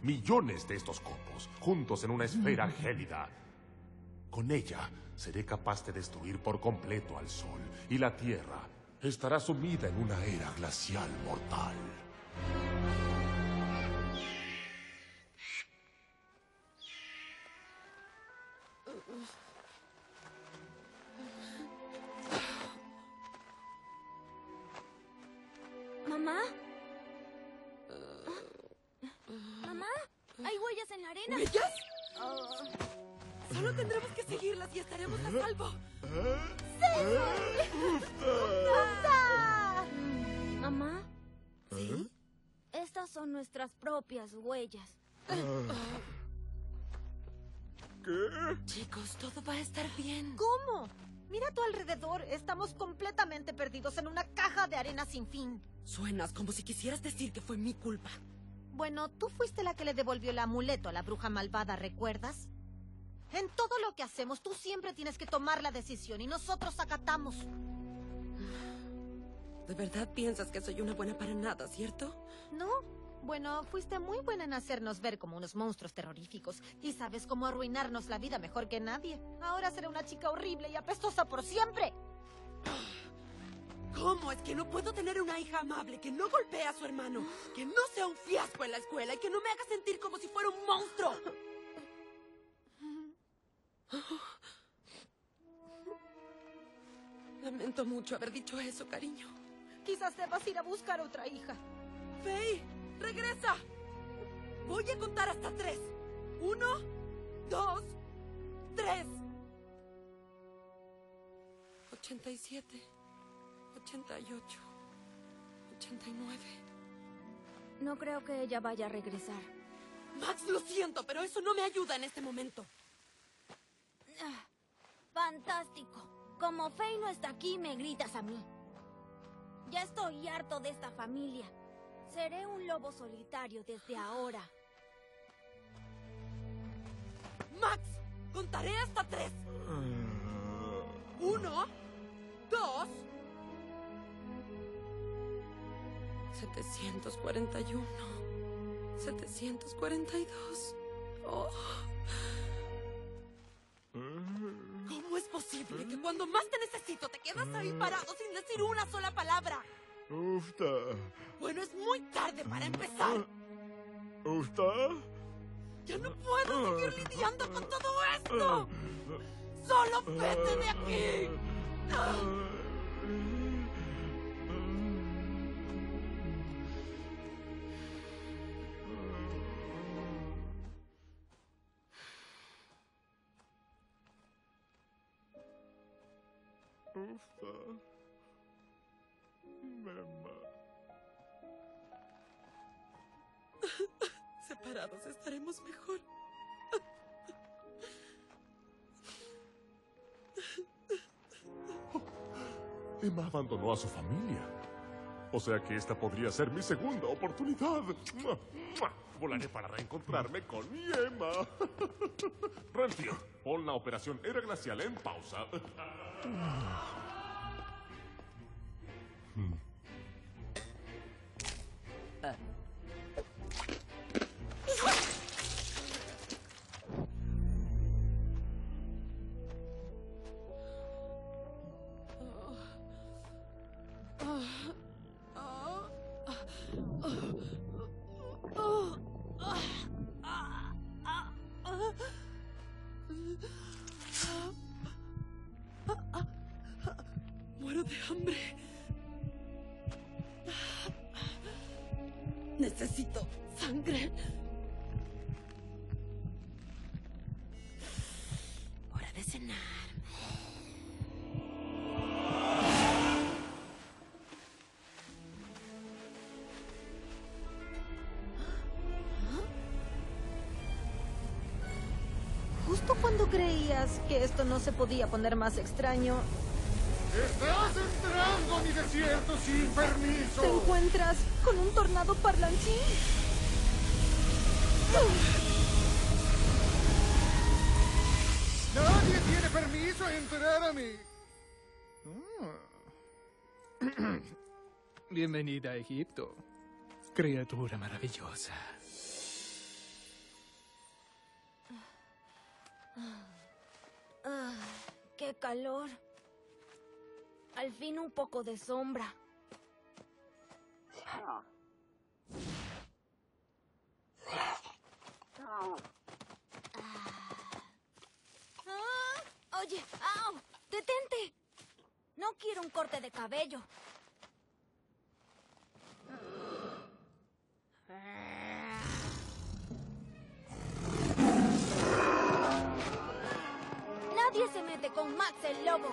Millones de estos copos, juntos en una esfera gélida. Con ella, seré capaz de destruir por completo al Sol, y la Tierra estará sumida en una era glacial mortal. ¿Mamá? ¿Mamá? ¿Hay huellas en la arena? ¿Huellas? Solo tendremos que seguirlas y estaremos a salvo. ¿Mamá? ¿Sí? Estas son nuestras propias huellas. ¿Qué? Chicos, todo va a estar bien. ¿Cómo? Mira a tu alrededor. Estamos completamente perdidos en una caja de arena sin fin. Suenas como si quisieras decir que fue mi culpa. Bueno, tú fuiste la que le devolvió el amuleto a la bruja malvada, ¿recuerdas? En todo lo que hacemos, tú siempre tienes que tomar la decisión y nosotros acatamos. ¿De verdad piensas que soy una buena para nada, cierto? ¿No? Bueno, fuiste muy buena en hacernos ver como unos monstruos terroríficos y sabes cómo arruinarnos la vida mejor que nadie. Ahora seré una chica horrible y apestosa por siempre. ¿Cómo es que no puedo tener una hija amable que no golpee a su hermano, que no sea un fiasco en la escuela y que no me haga sentir como si fuera un monstruo? Lamento mucho haber dicho eso, cariño. Quizás debas ir a buscar otra hija. Faye, regresa. Voy a contar hasta 3. 1, 2, 3. 87, 88, 89. No creo que ella vaya a regresar. Max, lo siento, pero eso no me ayuda en este momento. ¡Fantástico! Como Faye no está aquí, me gritas a mí. Ya estoy harto de esta familia. Seré un lobo solitario desde ahora. Max, contaré hasta 3. 1, 2... 741... 742... Oh. ¿Cómo es posible que cuando más te necesito te quedas ahí parado sin decir una sola palabra? Ufta. Bueno, es muy tarde para empezar. Ufta. Ya no puedo seguir lidiando con todo esto. ¡Solo vete de aquí! Ufta. Mamá. Separados estaremos mejor. Emma abandonó a su familia. O sea que esta podría ser mi segunda oportunidad. ¡Mua! ¡Mua! Volaré para reencontrarme con mi Emma. Renfield, pon la operación Era Glacial en pausa. Muero de hambre. Necesito sangre. Hora de cenar. Justo cuando creías que esto no se podía poner más extraño, ¡Estás entrando a mi desierto sin permiso! te encuentras con un tornado parlanchín. ¡Nadie tiene permiso a entrar a mi... Bienvenida a Egipto, criatura maravillosa. calor. Al fin un poco de sombra. Oye, ¡au! ¡Detente! No quiero un corte de cabello. Nadie se mete con Max el lobo.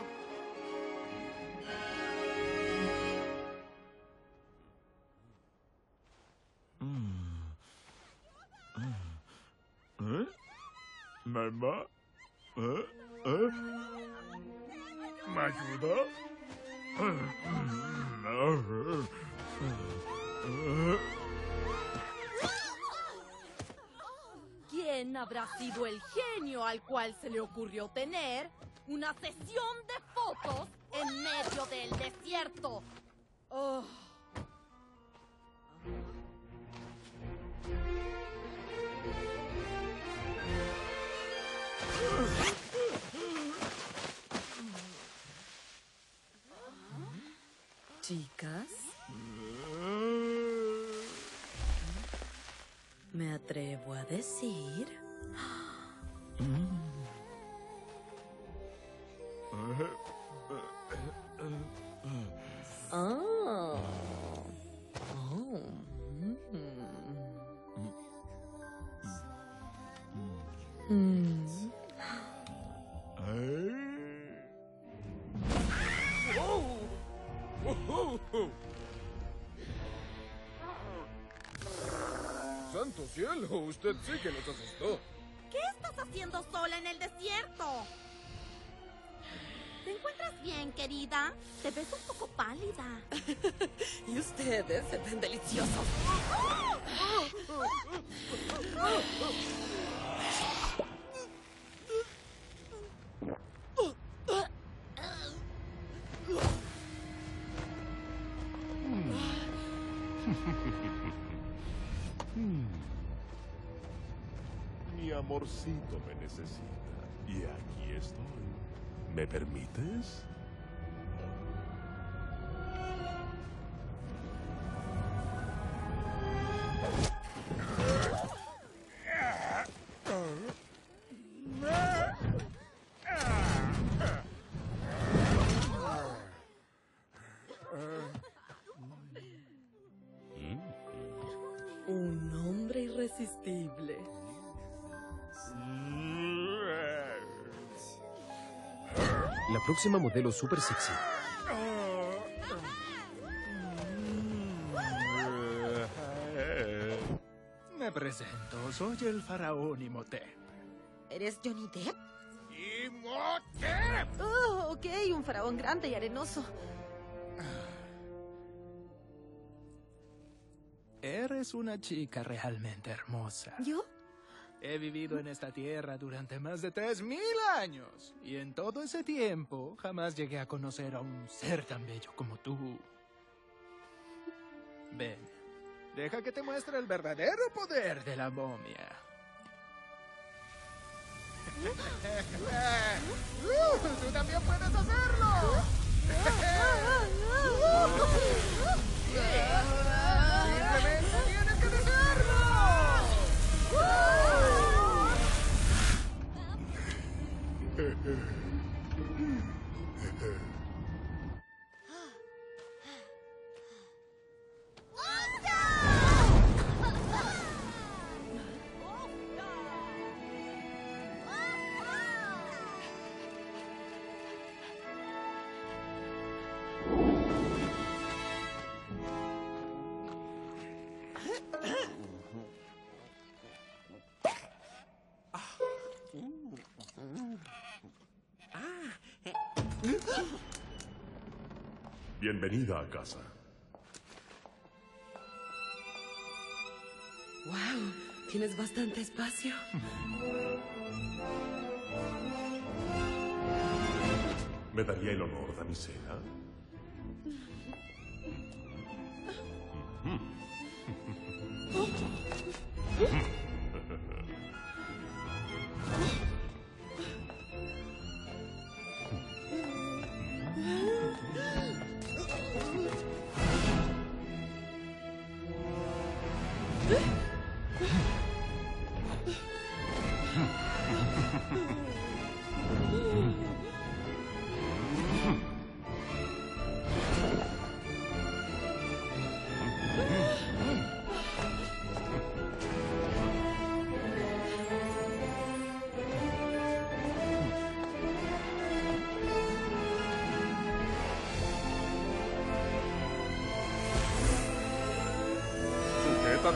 ¿Mamá? ¿Me ayuda? ¿Quién habrá sido el genio al cual se le ocurrió tener una sesión de fotos en medio del desierto? Oh. Chicas, me atrevo a decir... Oh. Oh. ¡Santo cielo! Usted sí que nos asustó. ¿Qué estás haciendo sola en el desierto? ¿Te encuentras bien, querida? Te ves un poco pálida. Y ustedes se ven deliciosos. Mi amorcito me necesita. Y aquí estoy. ¿Me permites? Un hombre irresistible. La próxima modelo super sexy. Me presento, soy el faraón Imhotep. ¿Eres Johnny Depp? ¡Imhotep! Oh, ok, un faraón grande y arenoso. Eres una chica realmente hermosa. ¿Yo? He vivido en esta tierra durante más de 3000 años. Y en todo ese tiempo jamás llegué a conocer a un ser tan bello como tú. Ven, deja que te muestre el verdadero poder de la momia. ¡Tú también puedes hacerlo! ¡Simplemente tienes que desearlo! Bienvenida a casa. Wow, tienes bastante espacio. ¿Me daría el honor, damisela?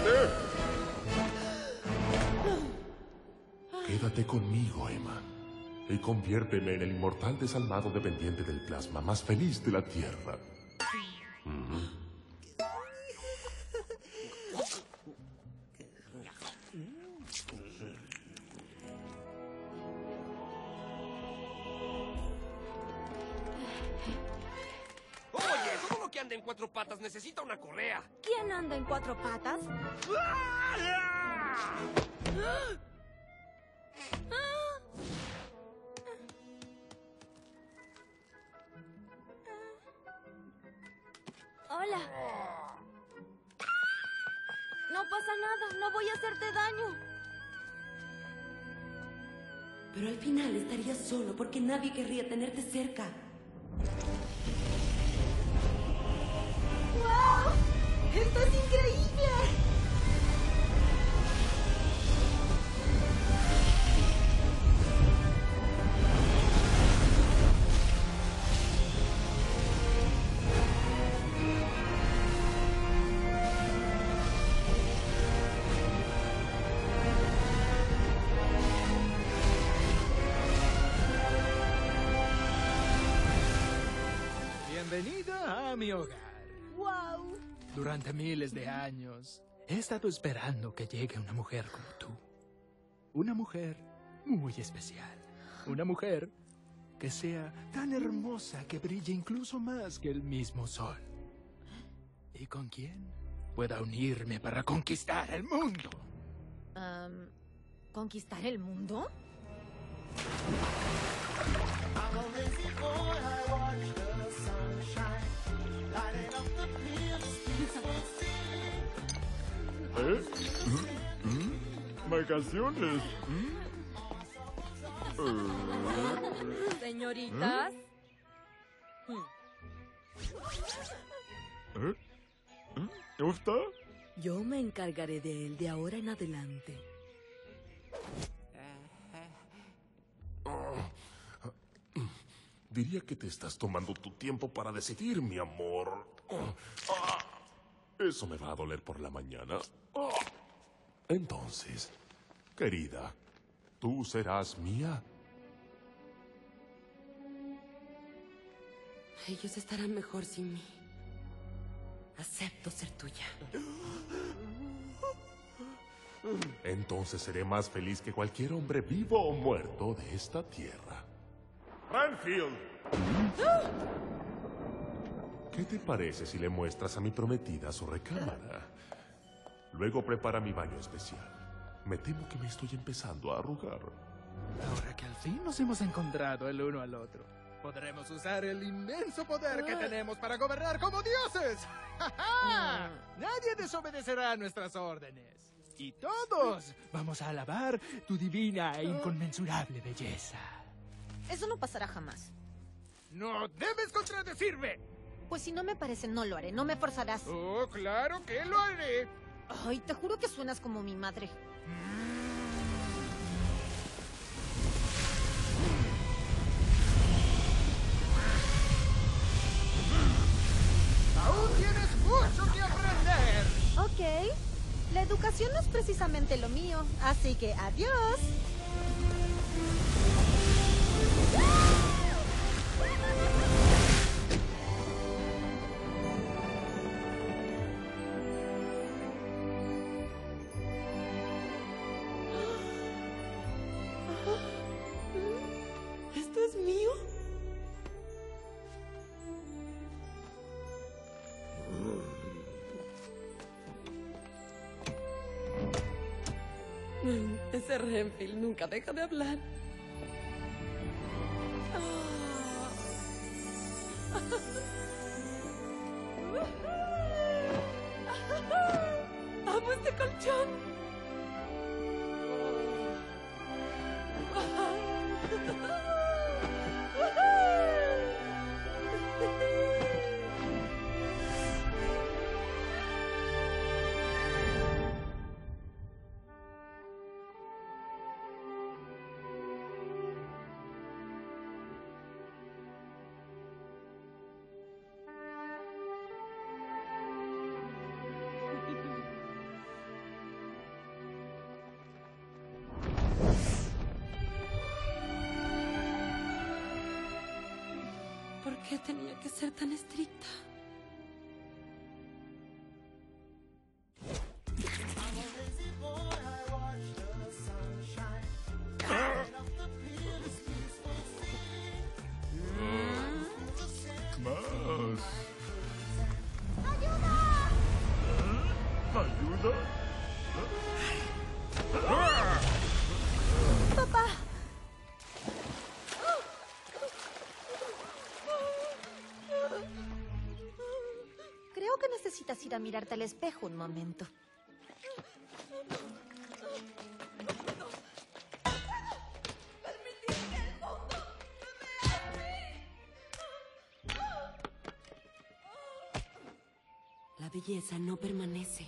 ¡Detente! Quédate conmigo, Emma. Y conviérteme en el inmortal desalmado dependiente del plasma más feliz de la Tierra. Oye, todo lo que anda en cuatro patas necesita una correa. ¿Quién anda en cuatro patas? Hola. No pasa nada, no voy a hacerte daño. Pero al final estarías solo porque nadie querría tenerte cerca. ¡Wow! ¡Esto es increíble! Bienvenida a mi hogar. ¡Wow! Durante miles de años he estado esperando que llegue una mujer como tú. Una mujer muy especial. Una mujer que sea tan hermosa que brille incluso más que el mismo sol. ¿Y con quién pueda unirme para conquistar el mundo? ¿Conquistar el mundo? Vacaciones. Señoritas. ¿Te gusta? Yo me encargaré de él de ahora en adelante. Diría que te estás tomando tu tiempo para decidir, mi amor. Eso me va a doler por la mañana. Entonces, querida, ¿tú serás mía? Ellos estarán mejor sin mí. Acepto ser tuya. Entonces seré más feliz que cualquier hombre vivo o muerto de esta tierra. ¡Renfield! ¿Qué te parece si le muestras a mi prometida su recámara? Luego prepara mi baño especial. Me temo que me estoy empezando a arrugar. Ahora que al fin nos hemos encontrado el uno al otro, podremos usar el inmenso poder que tenemos para gobernar como dioses. ¡Ja, ja! Nadie desobedecerá nuestras órdenes. Y todos vamos a alabar tu divina e inconmensurable belleza. Eso no pasará jamás. ¡No debes contradecirme! Pues si no me parece, no lo haré. No me forzarás. ¡Oh, claro que lo haré! Ay, te juro que suenas como mi madre. ¡Aún tienes mucho que aprender! Ok. La educación no es precisamente lo mío, así que adiós. ¿Esto es mío? Ese Renfield nunca deja de hablar. ¡Amo este colchón! ¿Por qué tenía que ser tan estricta? Más. ¡Ayuda! ¿Ayuda? Papá. Creo que necesitas ir a mirarte al espejo un momento. La belleza no permanece.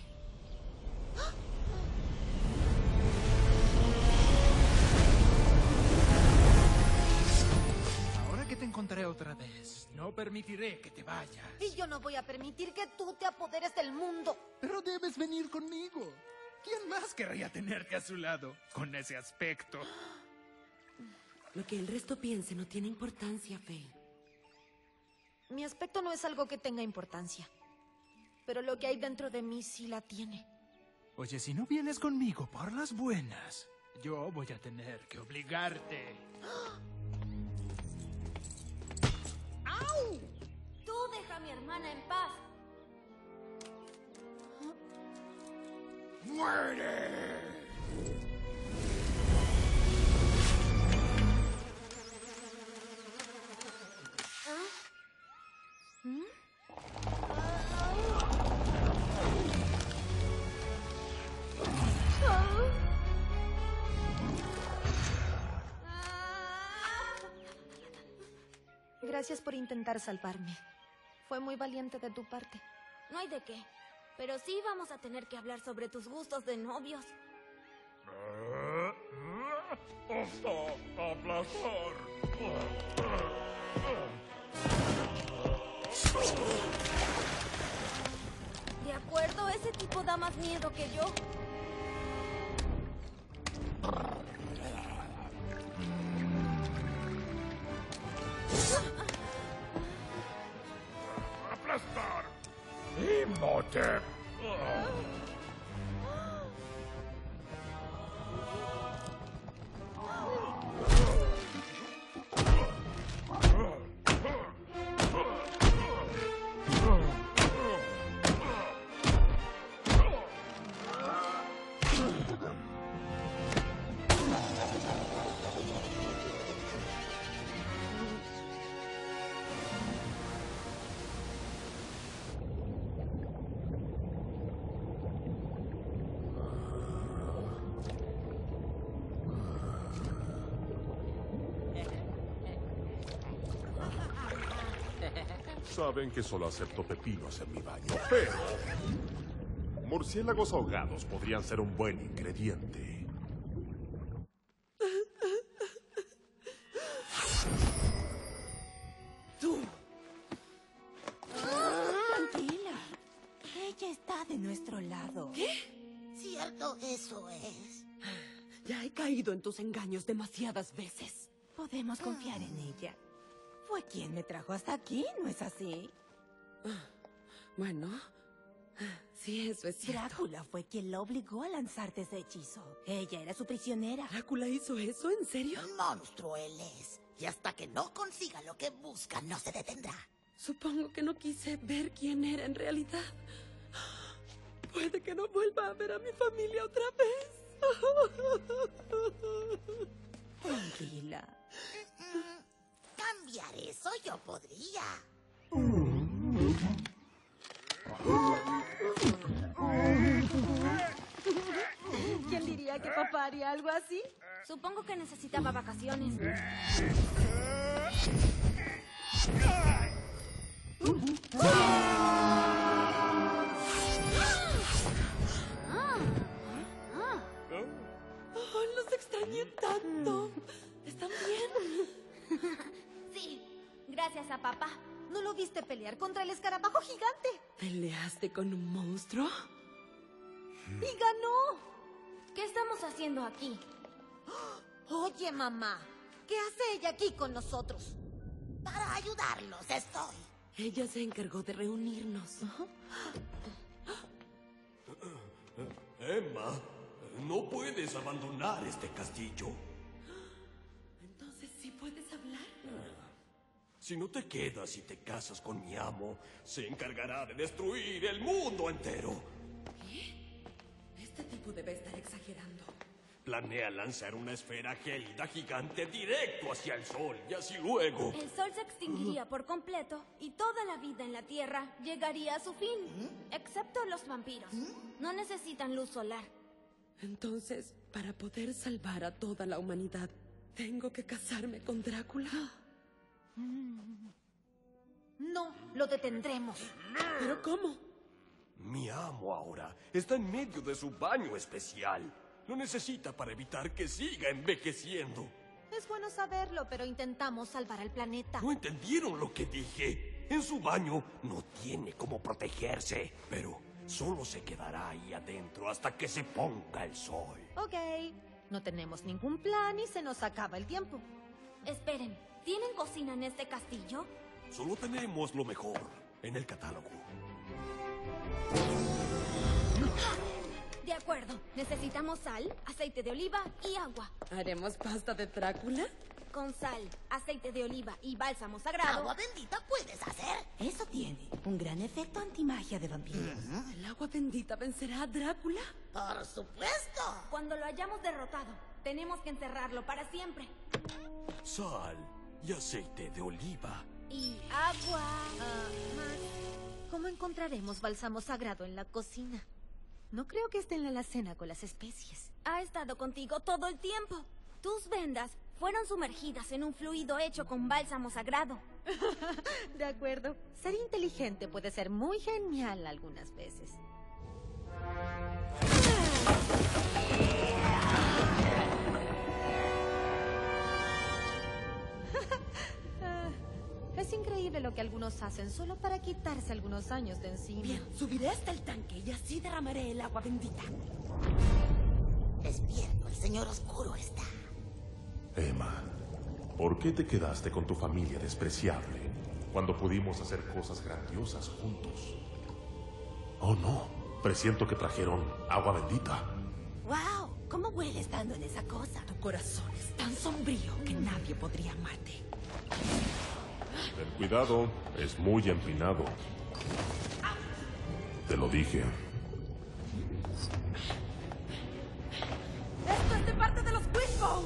Ahora que te encontraré otra vez, no permitiré que te vayas. Y yo no voy a permitir que tú te apoderes del mundo. Pero debes venir conmigo. ¿Quién más querría tenerte a su lado con ese aspecto? Lo que el resto piense no tiene importancia, Faye. Mi aspecto no es algo que tenga importancia. Pero lo que hay dentro de mí sí la tiene. Oye, si no vienes conmigo por las buenas, yo voy a tener que obligarte. ¡Au! Tú deja a mi hermana en paz. ¡Muere! Gracias por intentar salvarme. Fue muy valiente de tu parte. No hay de qué. Pero sí vamos a tener que hablar sobre tus gustos de novios. ¡Hasta aplastar! De acuerdo, ese tipo da más miedo que yo. ¡Aplastar! ¡Imhotep! Saben que solo acepto pepinos en mi baño, pero murciélagos ahogados podrían ser un buen ingrediente. ¡Tú! Tranquila. Ella está de nuestro lado. ¿Qué? Cierto, eso es. Ya he caído en tus engaños demasiadas veces. Podemos confiar en ella. Fue quien me trajo hasta aquí, ¿no es así? Bueno, sí, eso es cierto. Drácula fue quien la obligó a lanzarte ese hechizo. Ella era su prisionera. ¿Drácula hizo eso? ¿En serio? Un monstruo él es. Y hasta que no consiga lo que busca, no se detendrá. Supongo que no quise ver quién era en realidad. Puede que no vuelva a ver a mi familia otra vez. Tranquila. Cambiar eso yo podría. ¿Quién diría que papá haría algo así? Supongo que necesitaba vacaciones. Oh, los extrañé tanto. ¿Están bien? Sí, gracias a papá. ¿No lo viste pelear contra el escarabajo gigante? ¿Peleaste con un monstruo? ¡Y ganó! ¿Qué estamos haciendo aquí? Oye, mamá, ¿qué hace ella aquí con nosotros? Para ayudarlos estoy. Ella se encargó de reunirnos. Emma, no puedes abandonar este castillo. Entonces, ¿sí puedes hablar? Si no te quedas y te casas con mi amo, se encargará de destruir el mundo entero. ¿Qué? Este tipo debe estar exagerando. Planea lanzar una esfera gélida gigante directo hacia el sol y así luego... El sol se extinguiría por completo y toda la vida en la Tierra llegaría a su fin. Excepto los vampiros. No necesitan luz solar. Entonces, para poder salvar a toda la humanidad, ¿tengo que casarme con Drácula? No, lo detendremos. ¿Pero cómo? Mi amo ahora está en medio de su baño especial. Lo necesita para evitar que siga envejeciendo. Es bueno saberlo, pero intentamos salvar al planeta. ¿No entendieron lo que dije? En su baño no tiene cómo protegerse, pero solo se quedará ahí adentro hasta que se ponga el sol. Ok, no tenemos ningún plan y se nos acaba el tiempo. Esperen, ¿tienen cocina en este castillo? Solo tenemos lo mejor en el catálogo. De acuerdo. Necesitamos sal, aceite de oliva y agua. ¿Haremos pasta de Drácula? Con sal, aceite de oliva y bálsamo sagrado. ¿Agua bendita puedes hacer? Eso tiene un gran efecto antimagia de vampiros. ¿El agua bendita vencerá a Drácula? Por supuesto. Cuando lo hayamos derrotado, tenemos que encerrarlo para siempre. Sal y aceite de oliva. Y agua. Max, ¿cómo encontraremos bálsamo sagrado en la cocina? No creo que esté en la alacena con las especies. Ha estado contigo todo el tiempo. Tus vendas fueron sumergidas en un fluido hecho con bálsamo sagrado. De acuerdo. Ser inteligente puede ser muy genial algunas veces. Es increíble lo que algunos hacen solo para quitarse algunos años de encima. Bien, subiré hasta el tanque y así derramaré el agua bendita. Despierto, el señor oscuro está. Emma, ¿por qué te quedaste con tu familia despreciable cuando pudimos hacer cosas grandiosas juntos? Oh, no. Presiento que trajeron agua bendita. ¡Wow! ¿Cómo huele estando en esa cosa? Tu corazón es tan sombrío que nadie podría amarte. Ten cuidado, es muy empinado. Te lo dije. ¡Esto es de parte de los Wishbone!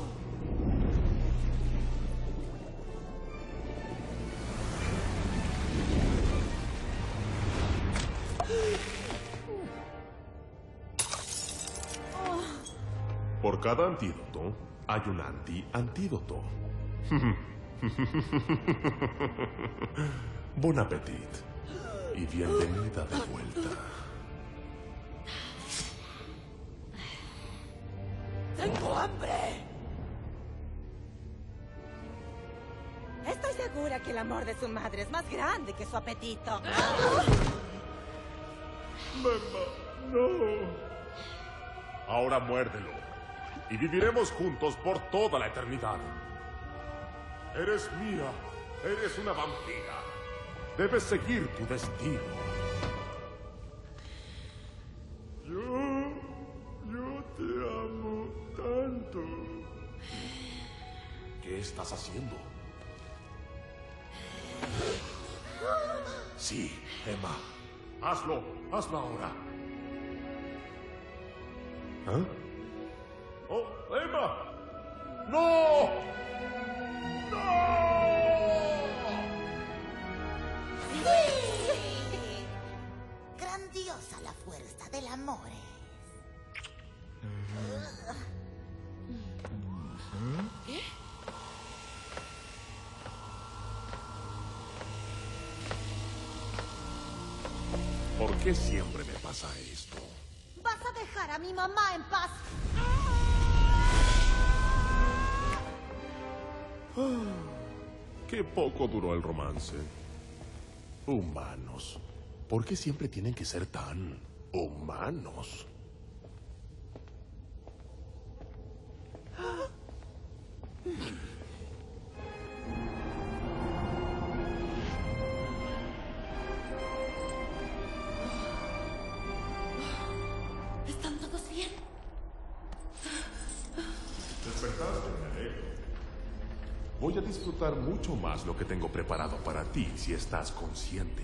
Por cada antídoto, hay un anti-antídoto. Bon appetit. Y bienvenida de vuelta. ¡Tengo hambre! Estoy segura que el amor de su madre es más grande que su apetito. Mamá, no. Ahora muérdelo. Y viviremos juntos por toda la eternidad. Eres mía. Eres una vampira. Debes seguir tu destino. Yo te amo tanto. ¿Qué estás haciendo? Sí, Emma. Hazlo. Hazlo ahora. ¿Ah? ¡Oh, Emma! ¡No! ¡No! Grandiosa la fuerza del amor. ¿Qué? ¿Por qué siempre me pasa esto? ¿Vas a dejar a mi mamá en paz? Qué poco duró el romance. Humanos. ¿Por qué siempre tienen que ser tan humanos? Despertaste, me alegro. Voy a disfrutar mucho más lo que tengo preparado para ti si estás consciente.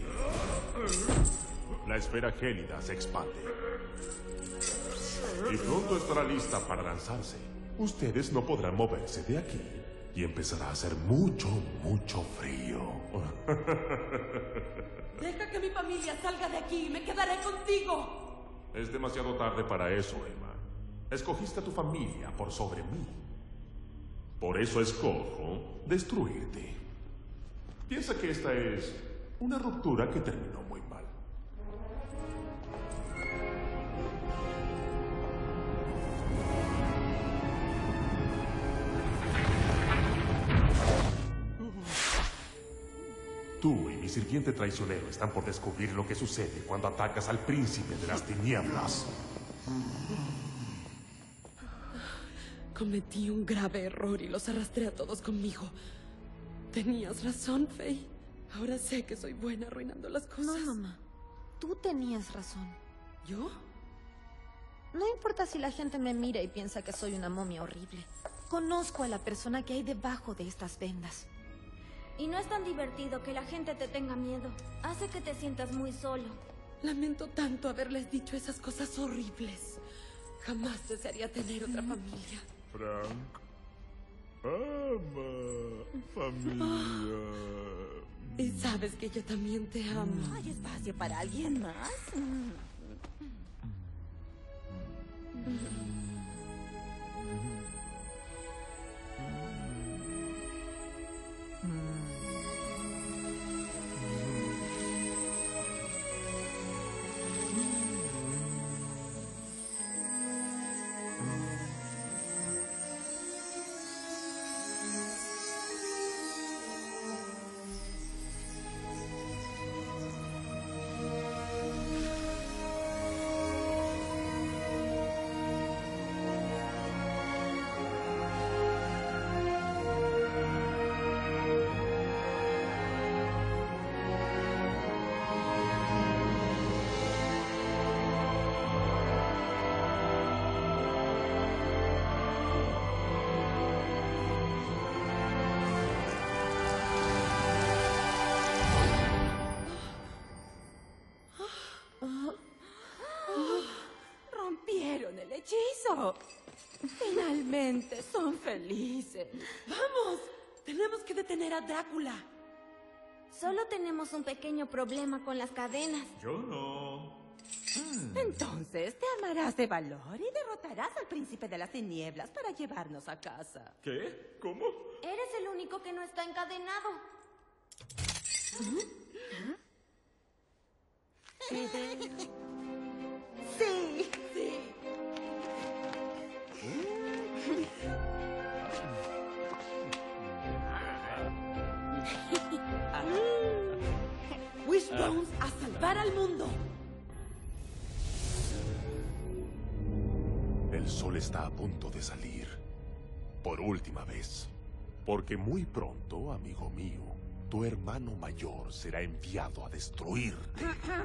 La esfera gélida se expande. Y pronto estará lista para lanzarse. Ustedes no podrán moverse de aquí. Y empezará a hacer mucho, mucho frío. Deja que mi familia salga de aquí y me quedaré contigo. Es demasiado tarde para eso, Emma. Escogiste a tu familia por sobre mí. Por eso escojo destruirte. Piensa que esta es una ruptura que terminó muy mal. Tú y mi sirviente traicionero están por descubrir lo que sucede cuando atacas al príncipe de las tinieblas. Cometí un grave error y los arrastré a todos conmigo. Tenías razón, Faye. Ahora sé que soy buena arruinando las cosas. No, mamá. Tú tenías razón. ¿Yo? No importa si la gente me mira y piensa que soy una momia horrible. Conozco a la persona que hay debajo de estas vendas. Y no es tan divertido que la gente te tenga miedo. Hace que te sientas muy solo. Lamento tanto haberles dicho esas cosas horribles. Jamás desearía tener otra familia. Frank. Ama. Familia. Y sabes que yo también te amo. ¿Hay espacio para alguien más? Rompieron el hechizo. Finalmente son felices. ¡Vamos! Tenemos que detener a Drácula. Solo tenemos un pequeño problema con las cadenas. Yo no. Entonces te armarás de valor y derrotarás al príncipe de las tinieblas para llevarnos a casa. ¿Qué? ¿Cómo? Eres el único que no está encadenado. Sí, sí. Wishbones a salvar al mundo. El sol está a punto de salir. Por última vez. Porque muy pronto, amigo mío, tu hermano mayor será enviado a destruirte.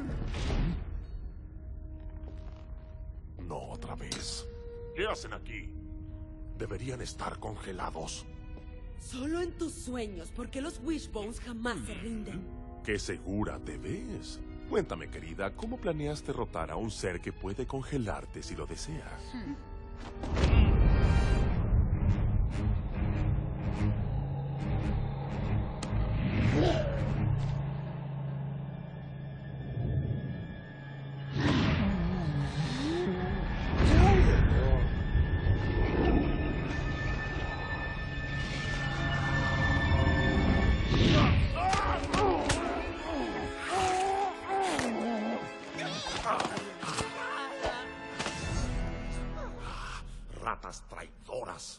No otra vez. ¿Qué hacen aquí? Deberían estar congelados. Solo en tus sueños, porque los Wishbones jamás se rinden. ¡Qué segura te ves! Cuéntame, querida, ¿cómo planeas derrotar a un ser que puede congelarte si lo deseas? Ratas traidoras.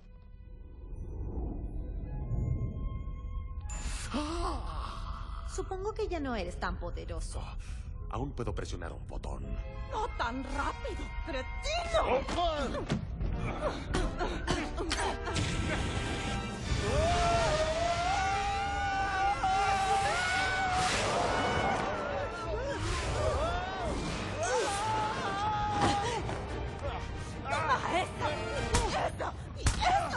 Supongo que ya no eres tan poderoso. Aún puedo presionar un botón. ¡No tan rápido, cretino! ¡Toma esto! ¡Esto! ¡Y esto!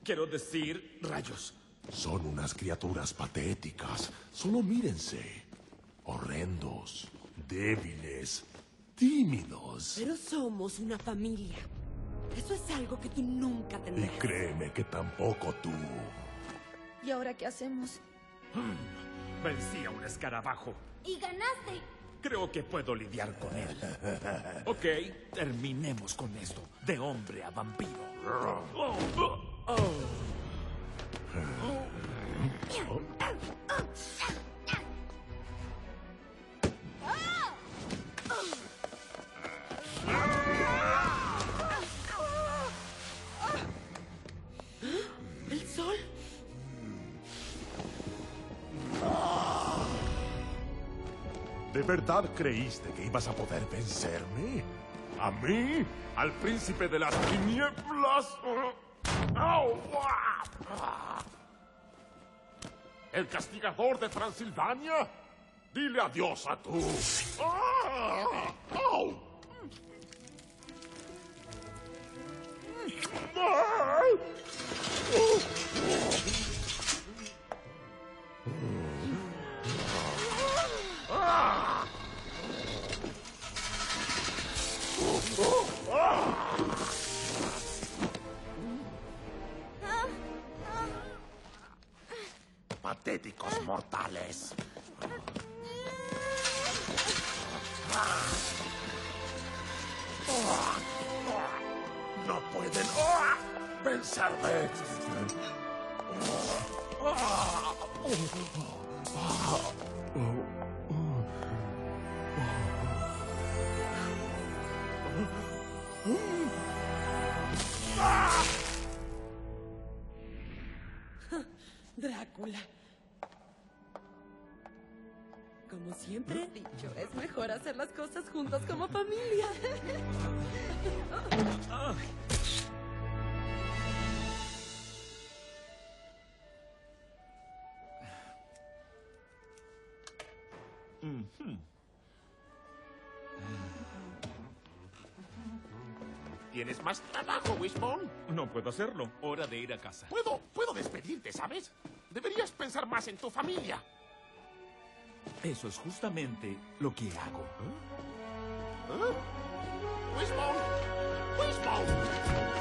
Quiero decir, rayos. Son unas criaturas patéticas. Solo mírense. Horrendos, débiles, tímidos. Pero somos una familia. Eso es algo que tú nunca Y tendrás. créeme que tampoco tú. ¿Y ahora qué hacemos? Vencí a un escarabajo. ¡Y ganaste! Creo que puedo lidiar con él. Ok, terminemos con esto. De hombre a vampiro. ¿El sol? ¿De verdad creíste que ibas a poder vencerme? ¿A mí? ¿Al príncipe de las tinieblas? ¡Au! ¿El castigador de Transilvania? Dile adiós a tú. ¡Au! Patéticos mortales. No pueden vencerme. Drácula. Como siempre he dicho, es mejor hacer las cosas juntos como familia. ¿Tienes más trabajo, Wishbone? No puedo hacerlo. Hora de ir a casa. Puedo despedirte, ¿sabes? Deberías pensar más en tu familia. Eso es justamente lo que hago. Wishbone. Wishbone.